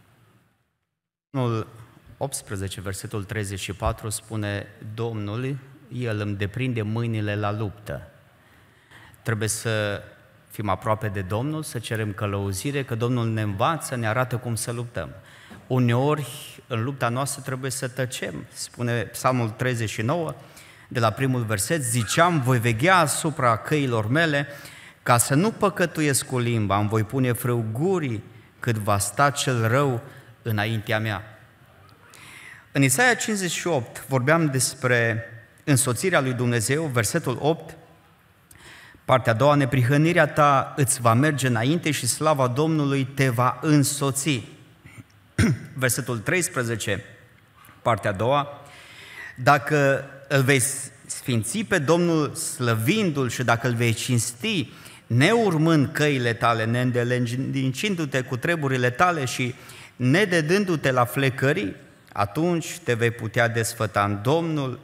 Domnul optsprezece, versetul treizeci și patru spune, Domnul, El îmi deprinde mâinile la luptă. Trebuie să fim aproape de Domnul, să cerem călăuzire, că Domnul ne învață, ne arată cum să luptăm. Uneori, în lupta noastră trebuie să tăcem. Spune Psalmul treizeci și nouă, de la primul verset, ziceam, voi veghea asupra căilor mele, ca să nu păcătuiesc cu limba, îmi voi pune frâu gurii, cât va sta cel rău înaintea mea. În Isaia cincizeci și opt vorbeam despre însoțirea lui Dumnezeu, versetul opt, partea a doua, neprihănirea ta îți va merge înainte și slava Domnului te va însoți. Versetul treisprezece, partea a doua, dacă îl vei sfinți pe Domnul slăvindu-L și dacă îl vei cinsti, neurmând căile tale, neîndelengindu-te cu treburile tale și nededându-te la flecării, atunci te vei putea desfăta în Domnul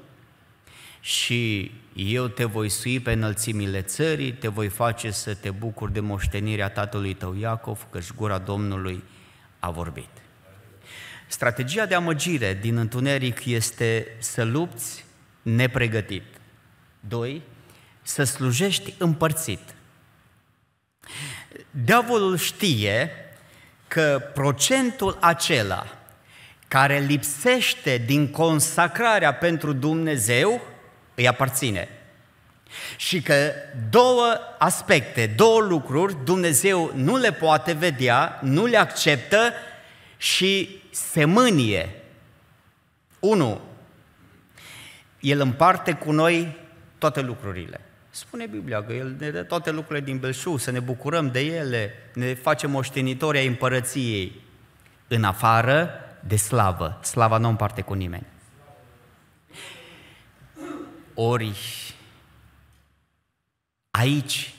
și eu te voi sui pe înălțimile țării, te voi face să te bucuri de moștenirea tatălui tău Iacov, căci gura Domnului a vorbit. Strategia de amăgire din întuneric este să lupți nepregătit. Doi, să slujești împărțit. Diavolul știe că procentul acela care lipsește din consacrarea pentru Dumnezeu îi aparține. Și că două aspecte, două lucruri Dumnezeu nu le poate vedea, nu le acceptă și se mânie. Unu, El împarte cu noi toate lucrurile. Spune Biblia că El ne dă toate lucrurile din belșug, să ne bucurăm de ele, ne facem moștenitori ai împărăției, în afară de slavă. Slava nu o împarte cu nimeni. Ori aici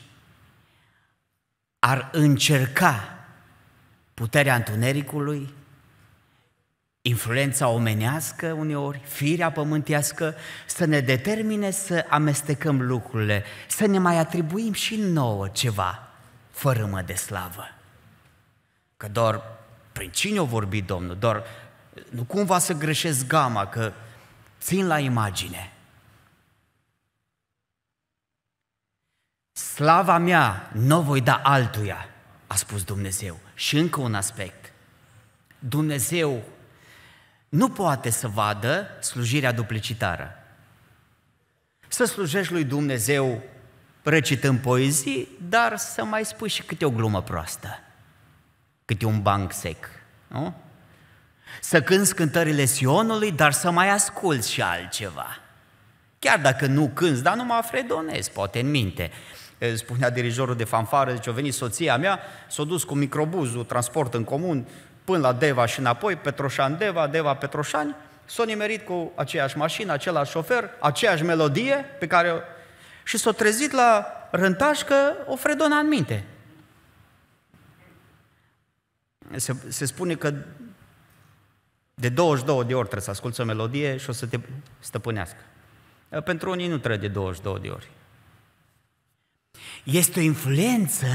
ar încerca puterea întunericului, influența omenească uneori, firea pământească, să ne determine să amestecăm lucrurile, să ne mai atribuim și nouă ceva fărâmă de slavă. Că doar prin cine o vorbi Domnul, doar nu cumva să greșesc gama, că țin la imagine. Slava mea nu o voi da altuia, a spus Dumnezeu. Și încă un aspect. Dumnezeu nu poate să vadă slujirea duplicitară. Să slujești lui Dumnezeu recitând poezii, dar să mai spui și câte o glumă proastă, câte un banc sec, nu? Să cânți cântările Sionului, dar să mai asculți și altceva. Chiar dacă nu cânți, dar nu mă fredonezi, poate în minte. Spunea dirijorul de fanfară, zice, a venit soția mea, s-a dus cu microbuzul, transport în comun, până la Deva și înapoi, Petroșan-Deva, Deva-Petroșani, s-a nimerit cu aceeași mașină, același șofer, aceeași melodie pe care... și s-a trezit la rântaș că o fredona în minte. Se, se spune că de douăzeci și două de ori trebuie să asculți o melodie și o să te stăpânească. Pentru unii nu trebuie de douăzeci și două de ori. Este o influență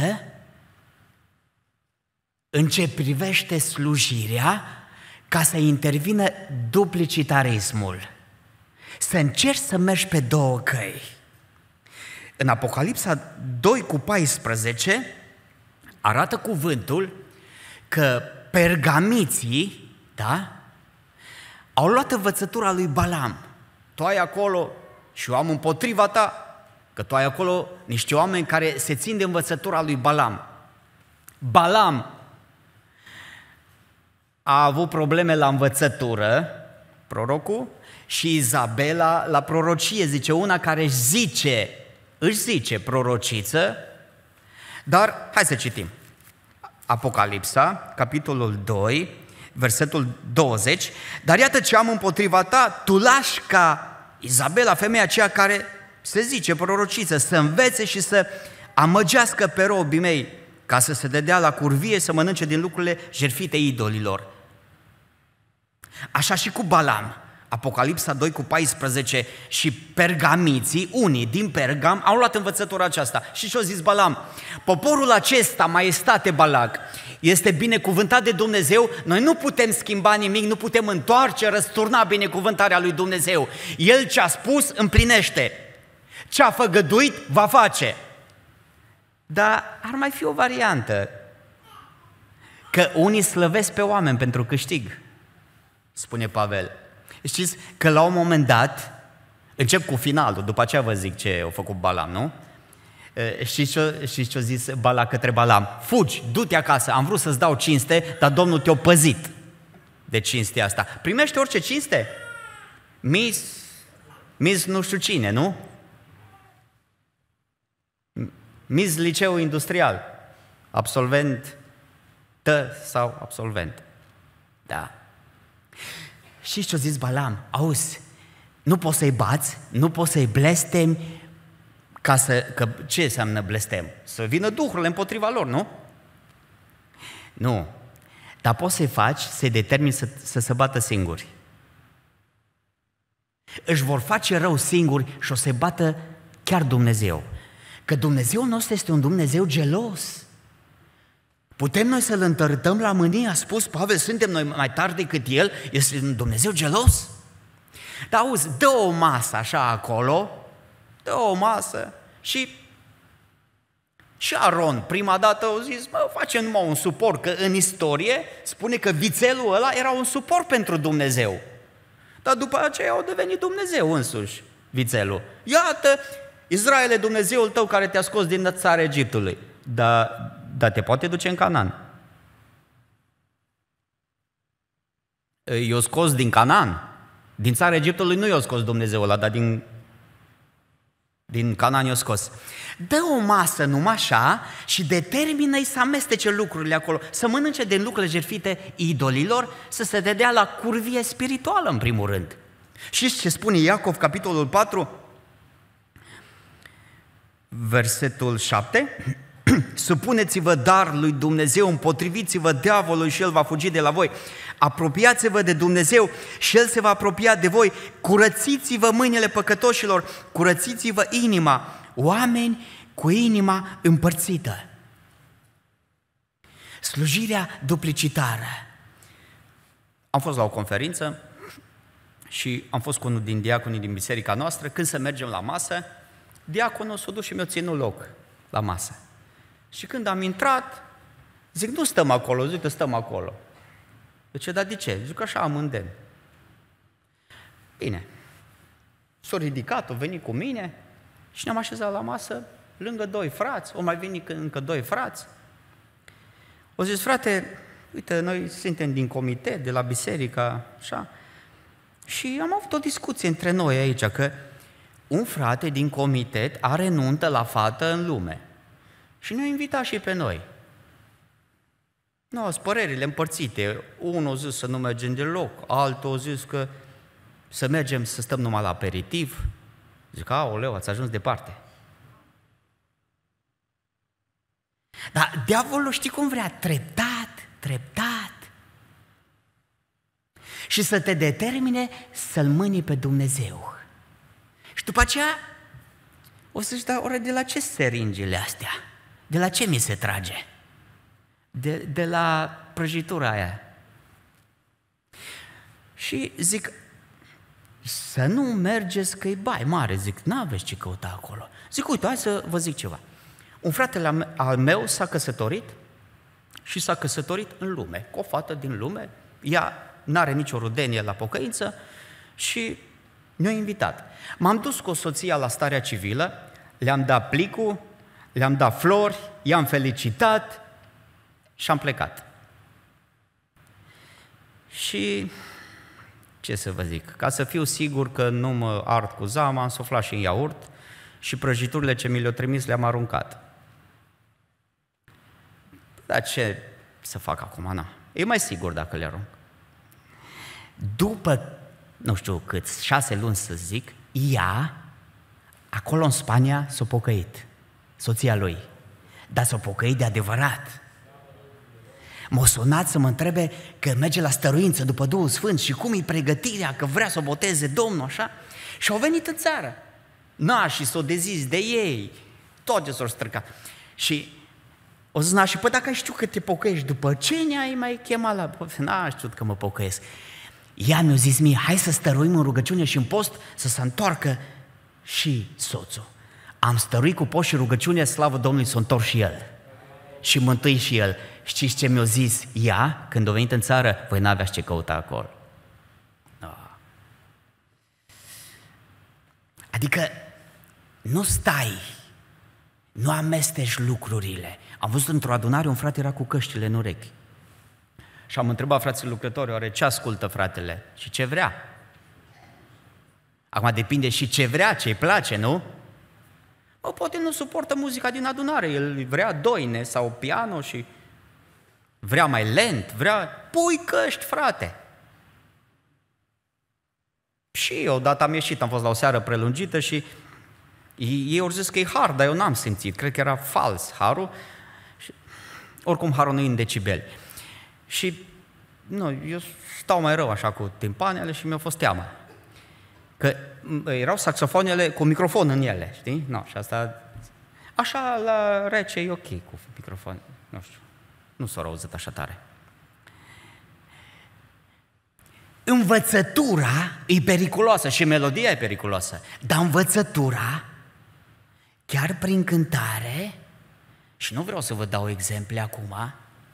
în ce privește slujirea ca să intervină duplicitarismul. Să încerci să mergi pe două căi. În Apocalipsa doi cu paisprezece arată cuvântul că pergamiții, da, au luat învățătura lui Balam. Tu ai acolo și eu am împotriva ta, că tu ai acolo niște oameni care se țin de învățătura lui Balam. Balam a avut probleme la învățătură, prorocul, și Izabela la prorocie, zice, una care își zice, își zice prorociță, dar hai să citim. Apocalipsa, capitolul doi, versetul douăzeci, dar iată ce am împotriva ta, tu lași ca Izabela, femeia aceea care se zice prorociță, să învețe și să amăgească pe robii mei, ca să se dedea la curvie, să mănânce din lucrurile jertfite idolilor. Așa și cu Balam, Apocalipsa doi cu paisprezece, și pergamiții, unii din Pergam, au luat învățătura aceasta. Și și-o zis Balam, poporul acesta, maestate Balac, este binecuvântat de Dumnezeu, noi nu putem schimba nimic, nu putem întoarce, răsturna binecuvântarea lui Dumnezeu. El ce a spus, împlinește. Ce a făgăduit, va face. Dar ar mai fi o variantă, că unii slăvesc pe oameni pentru câștig, spune Pavel. Știți că la un moment dat, încep cu finalul, după aceea vă zic ce a făcut Balam, nu? Știți ce, știți ce a zis Balac către Balam? Fugi, du-te acasă, am vrut să-ți dau cinste, dar Domnul te-a păzit de cinstea asta. Primește orice cinste? Mis, mis nu știu cine, nu? Mis liceu industrial, absolvent, tă sau absolvent. Da. Și ce-a zis Balam? Auzi, nu poți să-i bați, nu poți să-i blestemi, ca să, că ce înseamnă blestem? Să vină duhurile împotriva lor, nu? Nu. Dar poți să-i faci, să-i determini să, să se bată singuri. Își vor face rău singuri și o să-i bată chiar Dumnezeu. Că Dumnezeu nostru este un Dumnezeu gelos. Putem noi să-L întărâtăm la mânie? A spus Pavel, suntem noi mai tari decât El? Este un Dumnezeu gelos? Dar auzi, dă o masă așa acolo, dă o masă și și Aron prima dată au zis, mă, facem numai un suport, că în istorie spune că vițelul ăla era un suport pentru Dumnezeu. Dar după aceea au devenit Dumnezeu însuși, vițelul. Iată, Israele, Dumnezeul tău care te-a scos din țara Egiptului, dar, dar te poate duce în Canaan. I-a scos din Canaan. Din țara Egiptului nu i-a scos Dumnezeul ăla, dar din din Canaan i-a scos. Dă o masă numai așa și determină-i să amestece lucrurile acolo, să mănânce din lucrurile jertfite idolilor, să se dedea la curvie spirituală în primul rând. Și ce spune Iacov, capitolul patru, versetul șapte? Supuneți-vă dar lui Dumnezeu, împotriviți-vă diavolului și el va fugi de la voi. Apropiați-vă de Dumnezeu și el se va apropia de voi. Curățiți-vă mâinile păcătoșilor, curățiți-vă inima, oameni cu inima împărțită. Slujirea duplicitară. Am fost la o conferință și am fost cu unul din diaconii din biserica noastră. Când să mergem la masă, diaconul s-a dus și mi-a ținut loc la masă. Și când am intrat, zic, nu stăm acolo, zic că stăm acolo. Zice, dar de ce? Zic, așa am îndemn. Bine. S-a ridicat, a venit cu mine și ne-am așezat la masă lângă doi frați, au mai venit încă doi frați. O zis, frate, uite, noi suntem din comitet, de la biserică, așa, și am avut o discuție între noi aici, că un frate din comitet are nuntă la fată în lume. Și ne-a invitat și pe noi. Nu, no, părerile împărțite. Unul a zis să nu mergem deloc, altul a zis că să mergem să stăm numai la aperitiv. Zic, aoleu, ați ajuns departe. Dar diavolul știi cum vrea? Treptat, treptat. Și să te determine să-L mâni pe Dumnezeu. Și după aceea o să-și dau, ori de la ce seringile astea? De la ce mi se trage? De, de la prăjitura aia. Și zic, să nu mergeți că e bai mare. Zic, n-aveți ce căuta acolo. Zic, uite, hai să vă zic ceva. Un frate al meu s-a căsătorit și s-a căsătorit în lume, cu o fată din lume. Ea n-are nicio rudenie la pocăință și ne-a invitat. M-am dus cu soția la starea civilă, le-am dat plicul, le-am dat flori, i-am felicitat și am plecat. Și ce să vă zic, ca să fiu sigur că nu mă ard cu zama, am suflat și în iaurt și prăjiturile ce mi le-au trimis le-am aruncat. Dar ce să fac acum? Na. E mai sigur dacă le arunc. După, nu știu cât, șase luni să zic, ea, acolo în Spania, s-a pocăit, soția lui, dar s-a pocăit de adevărat. M-a sunat să mă întrebe că merge la stăruință după Duhul Sfânt și cum e pregătirea, că vrea să o boteze Domnul, așa, și au venit în țară. Nașii s-au dezis de ei, tot ce s-au străcat. Și o zis nașii, păi dacă ai știut că te pocăiești, după ce ne-ai mai chemat la... N-a știut că mă pocăiesc. Ea mi-a zis mie, hai să stăruim în rugăciune și în post să se întoarcă și soțul. Am stăruit cu post și rugăciune, slavă Domnului, s-a întors și el. Și mântui și el. Știți ce mi-a zis ea când a venit în țară? Voi n-aveați ce căuta acolo. No. Adică nu stai, nu amesteci lucrurile. Am văzut într-o adunare un frate era cu căștile în urechi. Și am întrebat frații lucrători, oare ce ascultă fratele și ce vrea? Acum depinde și ce vrea, ce îi place, nu? Bă, poate nu suportă muzica din adunare, el vrea doine sau piano și vrea mai lent, vrea... Pui căști, frate! Și odată am ieșit, am fost la o seară prelungită și ei au zis că e har, dar eu n-am simțit, cred că era fals harul. Și, oricum harul nu e în decibeli. Și nu, eu stau mai rău așa cu timpanele și mi-a fost teamă. Că erau saxofonele cu microfon în ele, știi? No, și asta, așa la rece e ok cu microfon, nu știu, nu s-au auzit așa tare. Învățătura e periculoasă și melodia e periculoasă, dar învățătura, chiar prin cântare, și nu vreau să vă dau exemple acum,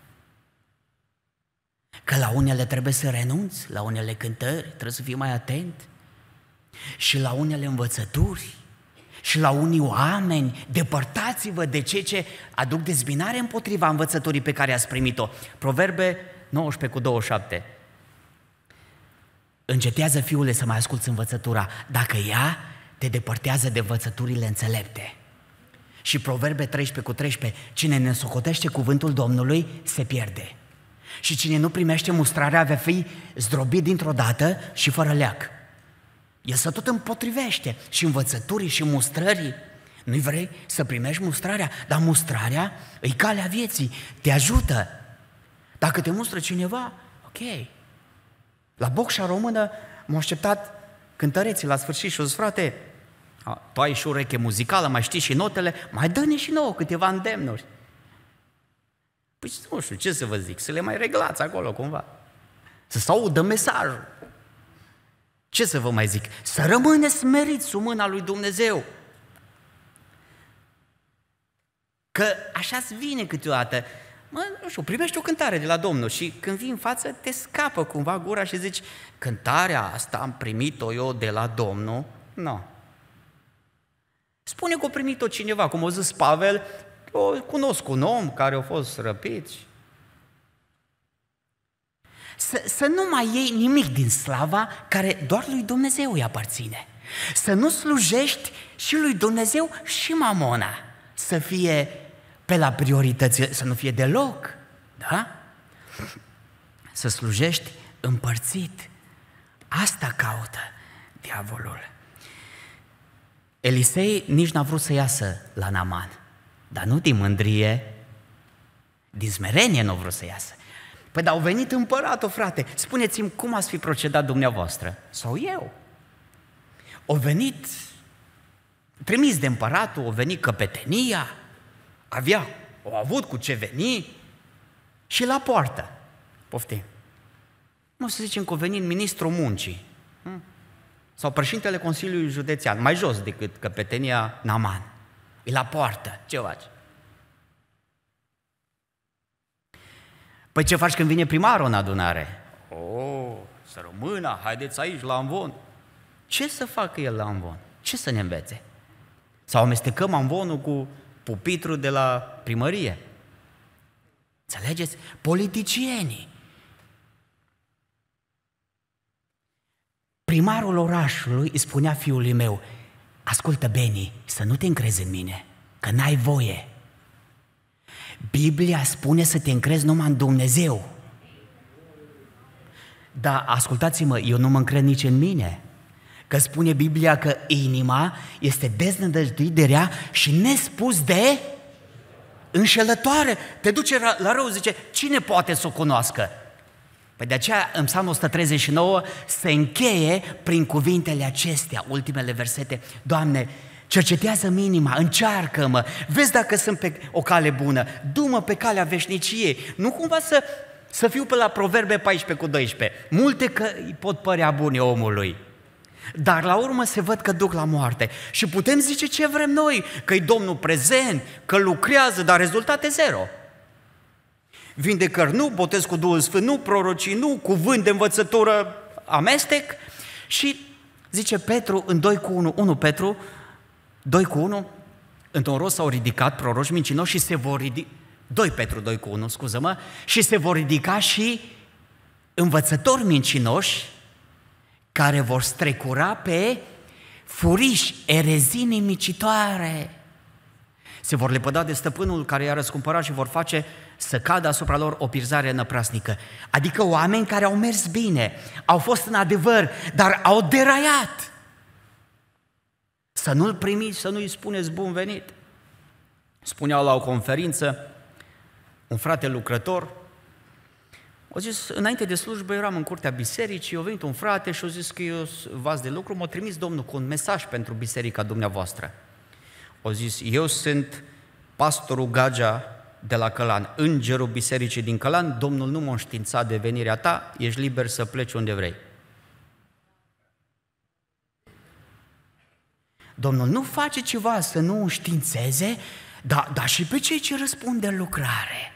că la unele trebuie să renunți, la unele cântări trebuie să fii mai atent, și la unele învățături, și la unii oameni, depărtați-vă de cei ce aduc dezbinare împotriva învățăturii pe care ați primit-o. Proverbe nouăsprezece cu douăzeci și șapte. Încetează, fiule, să mai asculți învățătura, dacă ea te te depărtează de învățăturile înțelepte. Și Proverbe treisprezece cu treisprezece, cine ne socotește cuvântul Domnului se pierde. Și cine nu primește mustrarea va fi zdrobit dintr-o dată și fără leac. El se tot împotrivește și învățăturii și mustrării. Nu-i vrei să primești mustrarea, dar mustrarea e calea vieții, te ajută. Dacă te mustră cineva, ok. La Bocșa Română m-au așteptat cântăreții la sfârșit și au zis, frate, tu ai și ureche muzicală, mai știi și notele, mai dă-ne și nouă câteva îndemnuri. Păi nu știu, ce să vă zic, să le mai reglați acolo cumva, să se audă mesajul. Ce să vă mai zic? Să rămâneți smeriți sub mâna lui Dumnezeu. Că așa-ți vine câteodată, mă, nu știu, primești o cântare de la Domnul și când vii în față te scapă cumva gura și zici, cântarea asta am primit-o eu de la Domnul? Nu. Spune că a primit-o cineva, cum a zis Pavel, eu cunosc un om care a fost răpit. Să, să nu mai iei nimic din slava care doar lui Dumnezeu îi aparține. Să nu slujești și lui Dumnezeu și mamona. Să fie pe la priorități, să nu fie deloc, da? Să slujești împărțit. Asta caută diavolul. Elisei nici n-a vrut să iasă la Naaman, dar nu din mândrie, din smerenie nu a vrut să iasă. Păi dar au venit împăratul, frate, spuneți-mi cum ați fi procedat dumneavoastră? Sau eu? Au venit, trimis de împăratul, au venit căpetenia, avea, au avut cu ce veni și la poartă. Poftim. Nu să zicem că a venit ministrul muncii sau președintele Consiliului Județean, mai jos decât căpetenia Naaman. E la poartă, ce faci? Păi ce faci când vine primarul în adunare? Oh, să rămână, haideți aici la amvon. Ce să facă el la amvon? Ce să ne învețe? Sau amestecăm amvonul cu pupitrul de la primărie. Înțelegeți? Politicienii. Primarul orașului îi spunea fiului meu, ascultă, Beni, să nu te încrezi în mine, că n-ai voie. Biblia spune să te încrezi numai în Dumnezeu. Dar ascultați-mă, eu nu mă încred nici în mine, că spune Biblia că inima este deznădăjduit de rea și nespus de înșelătoare. Te duce la rău, zice, cine poate să o cunoască? Păi de aceea în Psalmul o sută treizeci și nouă se încheie prin cuvintele acestea, ultimele versete. Doamne, cercetează-mi inima, încearcă-mă, vezi dacă sunt pe o cale bună, du-mă pe calea veșniciei. Nu cumva să, să fiu pe la Proverbe paisprezece cu doisprezece. Multe că îi pot părea bune omului, dar la urmă se văd că duc la moarte. Și putem zice ce vrem noi, că e Domnul prezent, că lucrează, dar rezultate zero. Vindecări nu, botez cu Duhul Sfânt nu, prorocii nu, cuvânt de învățătură amestec. Și zice Petru în doi cu unu, unu Petru, doi cu unu, într-un rost s-au ridicat proroci mincinoși și se vor ridica, doi Petru doi cu unu, scuză-mă, și se vor ridica și învățători mincinoși care vor strecura pe furiși, erezii nimicitoare. Se vor lepăda de stăpânul care i-a răscumpărat și vor face să cadă asupra lor o pierzare năprasnică. Adică oameni care au mers bine, au fost în adevăr, dar au deraiat. Să nu-l primiți, să nu-i spuneți bun venit. Spuneau la o conferință un frate lucrător, a zis, înainte de slujbă eram în curtea bisericii, a venit un frate și a zis că eu vas de lucru, m-a trimis Domnul cu un mesaj pentru biserica dumneavoastră. A zis, eu sunt pastorul Gagea de la Călan, îngerul bisericii din Călan, Domnul nu m-a înștiințat de venirea ta, ești liber să pleci unde vrei. Domnul nu face ceva să nu înștiințeze, dar, dar și pe cei ce răspund de lucrare.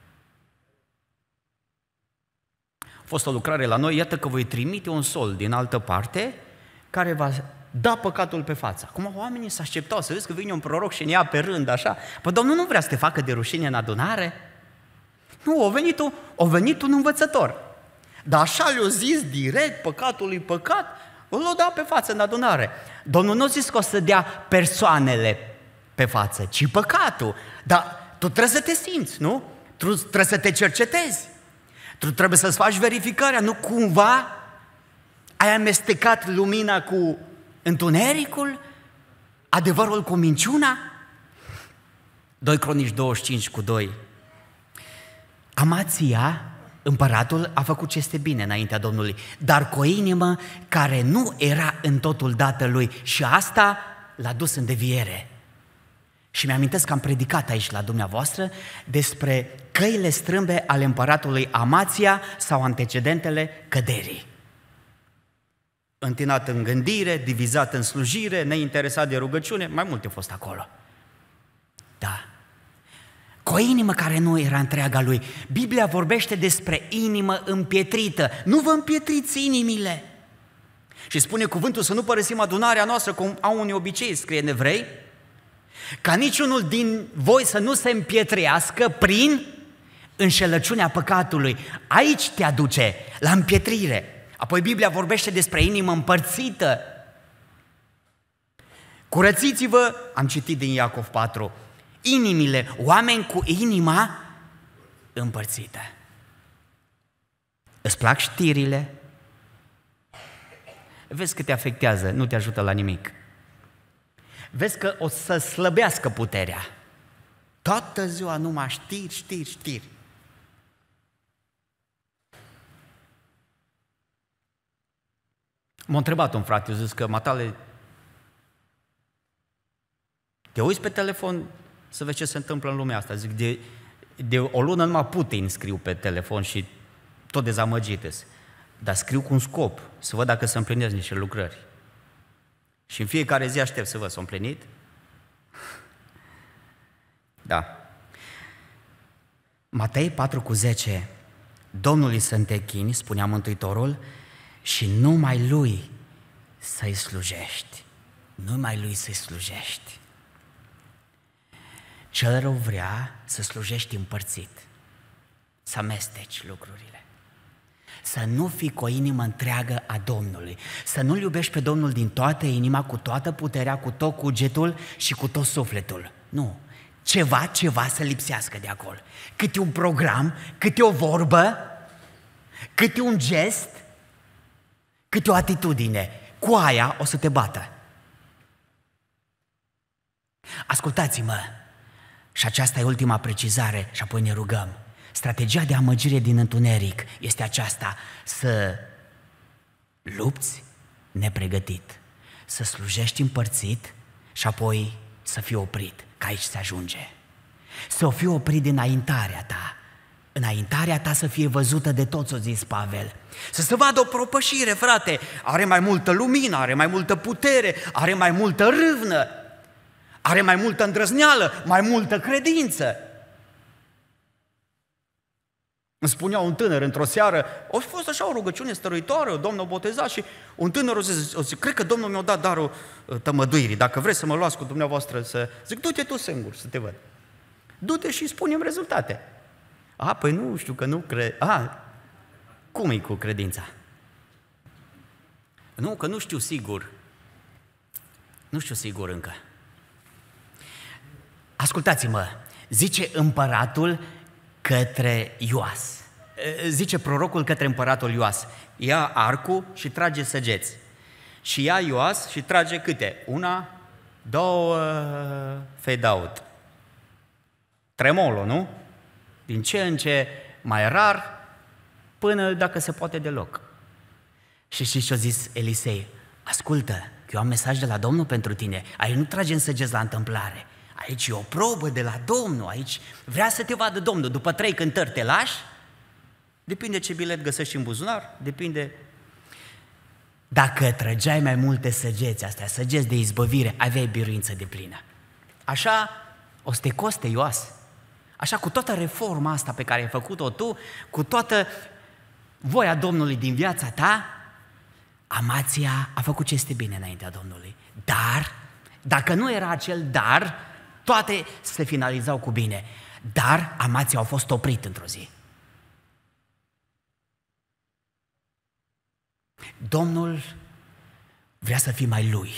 A fost o lucrare la noi, iată că voi trimite un sol din altă parte care va da păcatul pe față. Acum oamenii se așteptau să vezi că vine un proroc și ne ia pe rând așa. Păi Domnul nu vrea să te facă de rușine în adunare? Nu, a venit un, a venit un învățător. Dar așa le-a zis direct, păcatul lui păcat, l-a dat pe față în adunare. Domnul nu a zis că o să dea persoanele pe față, ci păcatul. Dar tu trebuie să te simți, nu? Tu trebuie să te cercetezi. Tu trebuie să-ți faci verificarea, nu cumva ai amestecat lumina cu întunericul, adevărul cu minciuna? doi Cronici douăzeci și cinci cu doi. Amația, împăratul, a făcut ce este bine înaintea Domnului, dar cu o inimă care nu era în totul dată lui și asta l-a dus în deviere. Și mi-amintesc că am predicat aici la dumneavoastră despre căile strâmbe ale împăratului Amația sau antecedentele căderii. Întinat în gândire, divizat în slujire, neinteresat de rugăciune, mai multe au fost acolo. Da. Cu o inimă care nu era întreaga lui. Biblia vorbește despre inimă împietrită. Nu vă împietriți inimile. Și spune cuvântul să nu părăsim adunarea noastră cum au unii obicei, scrie în Evrei, ca niciunul din voi să nu se împietrească prin înșelăciunea păcatului. Aici te aduce, la împietrire. Apoi Biblia vorbește despre inimă împărțită. Curățiți-vă, am citit din Iacov patru, inimile, oameni cu inima împărțită. Îți plac știrile? Vezi că te afectează, nu te ajută la nimic. Vezi că o să slăbească puterea. Toată ziua numai știri, știri, știri. M-a întrebat un frate, eu zis că, matale, te uiți pe telefon să vezi ce se întâmplă în lumea asta. Zic, de, de o lună numai Putin scriu pe telefon și tot dezamăgite-s. Dar scriu cu un scop, să văd dacă se împlinesc niște lucrări. Și în fiecare zi aștept să văd, s-a împlinit? Da. Matei patru cu zece, Domnului să te închini, spunea Mântuitorul, și numai Lui să-i slujești. Numai Lui să-i slujești. Cel rău vrea să slujești împărțit, să amesteci lucrurile. Să nu fii cu o inimă întreagă a Domnului, să nu-L iubești pe Domnul din toată inima, cu toată puterea, cu tot cugetul și cu tot sufletul. Nu, ceva, ceva să lipsească de acolo. Câte un program, câte o vorbă, câte un gest, câte o atitudine, cu aia o să te bată. Ascultați-mă, și aceasta e ultima precizare și apoi ne rugăm. Strategia de amăgire din întuneric este aceasta, să lupți nepregătit, să slujești împărțit și apoi să fii oprit, că aici se ajunge. Să o fii oprit din înaintarea ta, înaintarea ta să fie văzută de toți, o zis Pavel. Să se vadă o propășire, frate, are mai multă lumină, are mai multă putere, are mai multă râvnă, are mai multă îndrăzneală, mai multă credință. Îmi spunea un tânăr într-o seară, a fost așa o rugăciune stăruitoare, Domnul a botezat și un tânăr o zis, o zis, cred că Domnul mi-a dat darul tămăduirii, dacă vreți să mă luați cu dumneavoastră să... Zic, du-te tu singur să te văd. Du-te și spune-mi rezultate. A, păi nu știu că nu cred... A, cum e cu credința? Nu, că nu știu sigur. Nu știu sigur încă. Ascultați-mă, zice împăratul către Ioas. Zice prorocul către împăratul Ioas, ia arcul și trage săgeți. Și ia Ioas și trage câte? Una, două, fade out. Tremolo, nu? Din ce în ce mai rar, până dacă se poate deloc. Și știți ce a zis Elisei? Ascultă, că eu am mesaj de la Domnul pentru tine, aici nu trage în săgeți la întâmplare. Aici e o probă de la Domnul, aici vrea să te vadă Domnul. După trei cântări te lași, depinde ce bilet găsești în buzunar, depinde... Dacă trăgeai mai multe săgeți, astea, săgeți de izbăvire, aveai biruință de plină. Așa o să te coste, Ioas. Așa cu toată reforma asta pe care ai făcut-o tu, cu toată voia Domnului din viața ta, Amația a făcut ce este bine înaintea Domnului. Dar, dacă nu era acel dar, toate se finalizau cu bine. Dar Amația au fost oprit într-o zi. Domnul vrea să fii mai Lui.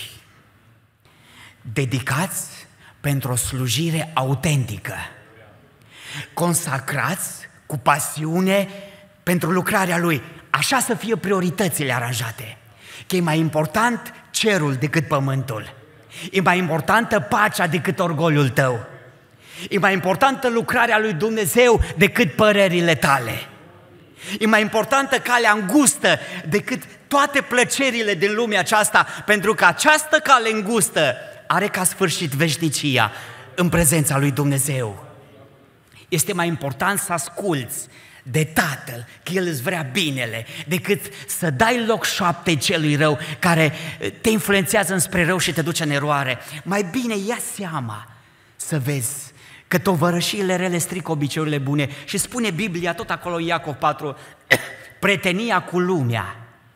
Dedicați pentru o slujire autentică. Consacrați cu pasiune pentru lucrarea Lui. Așa să fie prioritățile aranjate. Că e mai important cerul decât pământul. E mai importantă pacea decât orgoliul tău. E mai importantă lucrarea lui Dumnezeu decât părerile tale. E mai importantă calea îngustă decât toate plăcerile din lumea aceasta, pentru că această cale îngustă are ca sfârșit veșnicia în prezența lui Dumnezeu. Este mai important să asculți de Tatăl, că El îți vrea binele, decât să dai loc șoaptei celui rău care te influențează înspre rău și te duce în eroare. Mai bine ia seama să vezi că tovărășiile rele strică obiceiurile bune. Și spune Biblia, tot acolo în Iacov patru, prietenia cu lumea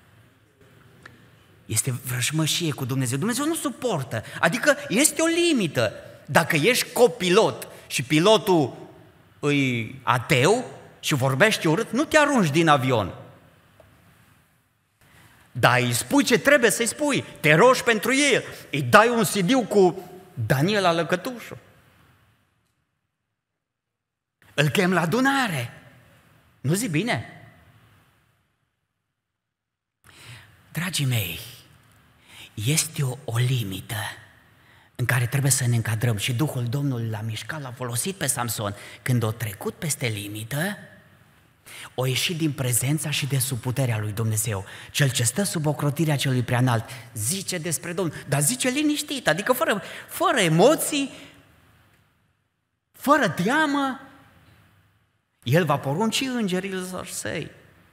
este vrăjmășie cu Dumnezeu. Dumnezeu nu suportă, adică este o limită. Dacă ești copilot și pilotul îi ateu și vorbește urât, nu te arunci din avion. Dar îi spui ce trebuie să-i spui, te rogi pentru el, îi dai un C D cu Daniel Alăcătușu. Îl chem la adunare. Nu zi bine? Dragii mei, este o, o limită în care trebuie să ne încadrăm și Duhul Domnului l-a mișcat, l-a folosit pe Samson. Când o trecut peste limită, o ieșit din prezența și de sub puterea lui Dumnezeu. Cel ce stă sub ocrotirea celui preanalt zice despre Domnul, dar zice liniștit, adică fără, fără emoții, fără teamă. El va porunci îngerilor săi.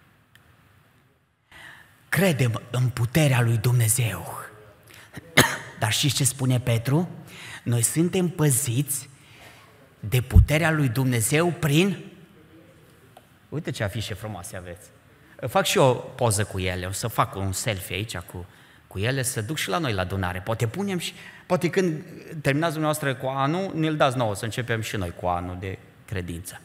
Credem în puterea lui Dumnezeu. Dar știți ce spune Petru? Noi suntem păziți de puterea lui Dumnezeu prin... Uite ce afișe frumoase aveți. Fac și eu o poză cu ele, o să fac un selfie aici cu, cu ele, să duc și la noi la adunare. Poate punem și... Poate când terminați dumneavoastră cu anul, ne-l dați nouă, să începem și noi cu anul de credință.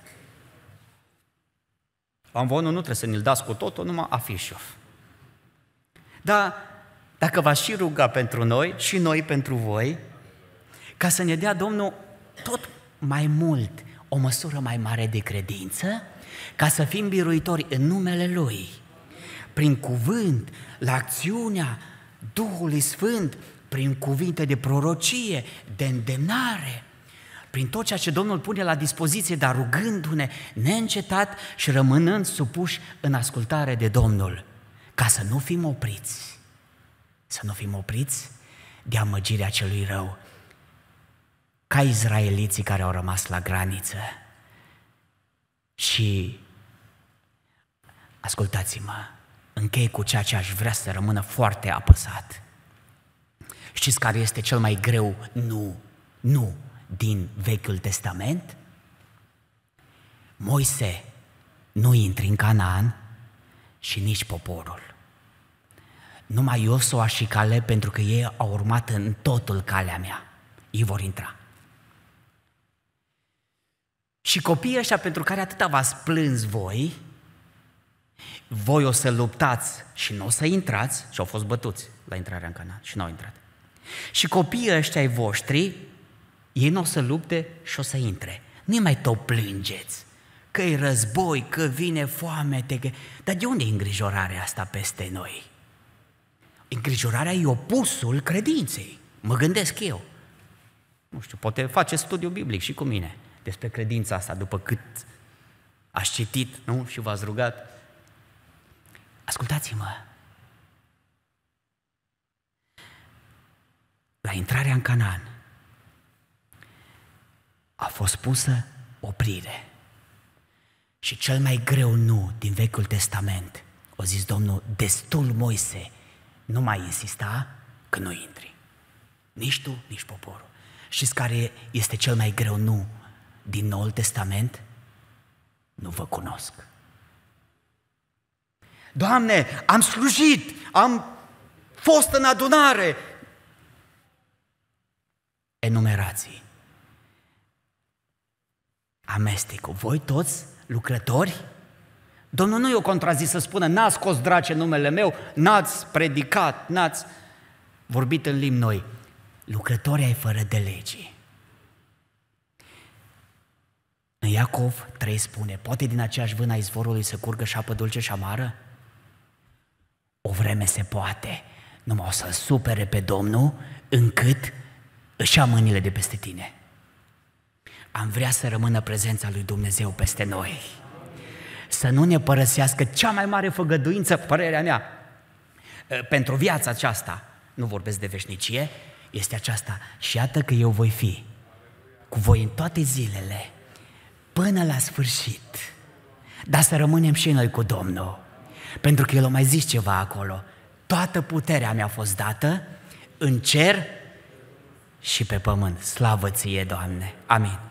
Amvonul nu trebuie să ne-l dați cu totul, numai afișul. Dar dacă v-aș și ruga pentru noi și noi pentru voi, ca să ne dea Domnul tot mai mult o măsură mai mare de credință, ca să fim biruitori în numele Lui, prin cuvânt, la acțiunea Duhului Sfânt, prin cuvinte de prorocie, de îndemnare, prin tot ceea ce Domnul pune la dispoziție, dar rugându-ne neîncetat și rămânând supuși în ascultare de Domnul, ca să nu fim opriți, să nu fim opriți de amăgirea celui rău, ca izraeliții care au rămas la graniță. Și ascultați-mă, închei cu ceea ce aș vrea să rămână foarte apăsat. Știți care este cel mai greu nu, nu din Vechiul Testament? Moise, nu intri în Canaan și nici poporul. Numai Iosua și Caleb, pentru că ei au urmat în totul calea mea. Ei vor intra. Și copiii ăștia pentru care atâta v-ați plâns voi, voi o să luptați și nu o să intrați, și au fost bătuți la intrarea în Canaan și nu au intrat. Și copiii ăștia ai voștri, ei nu o să lupte și o să intre. Nu mai tot plângeți că e război, că vine foamete, că... Dar de unde e îngrijorarea asta peste noi? Îngrijorarea e opusul credinței, mă gândesc eu. Nu știu, poate face studiu biblic și cu mine despre credința asta, după cât ați citit, nu? Și v-ați rugat. Ascultați-mă, la intrarea în Canaan a fost pusă oprire. Și cel mai greu nu din Vechiul Testament, o zis Domnul, destul Moise, nu mai insista că nu intri. Nici tu, nici poporul. Știți care este cel mai greu nu din Noul Testament? Nu vă cunosc. Doamne, am slujit, am fost în adunare. Enumerații. Amestecul. Voi toți lucrători? Domnul nu i-o contrazis să spună, n-ați scos drace numele meu, n-ați predicat, n-ați... vorbit în limbi noi, lucrători ai fără de legii. În Iacov trei spune, poate din aceeași vână a izvorului să curgă și apă dulce și amară? O vreme se poate, numai o să-L supere pe Domnul încât își ia mâinile de peste tine. Am vrea să rămână prezența lui Dumnezeu peste noi. Să nu ne părăsească cea mai mare făgăduință, părerea mea, pentru viața aceasta, nu vorbesc de veșnicie, este aceasta. Și iată că eu voi fi cu voi în toate zilele, până la sfârșit. Dar să rămânem și noi cu Domnul. Pentru că El a mai zis ceva acolo. Toată puterea mi-a fost dată în cer și pe pământ. Slavă ție, Doamne! Amin.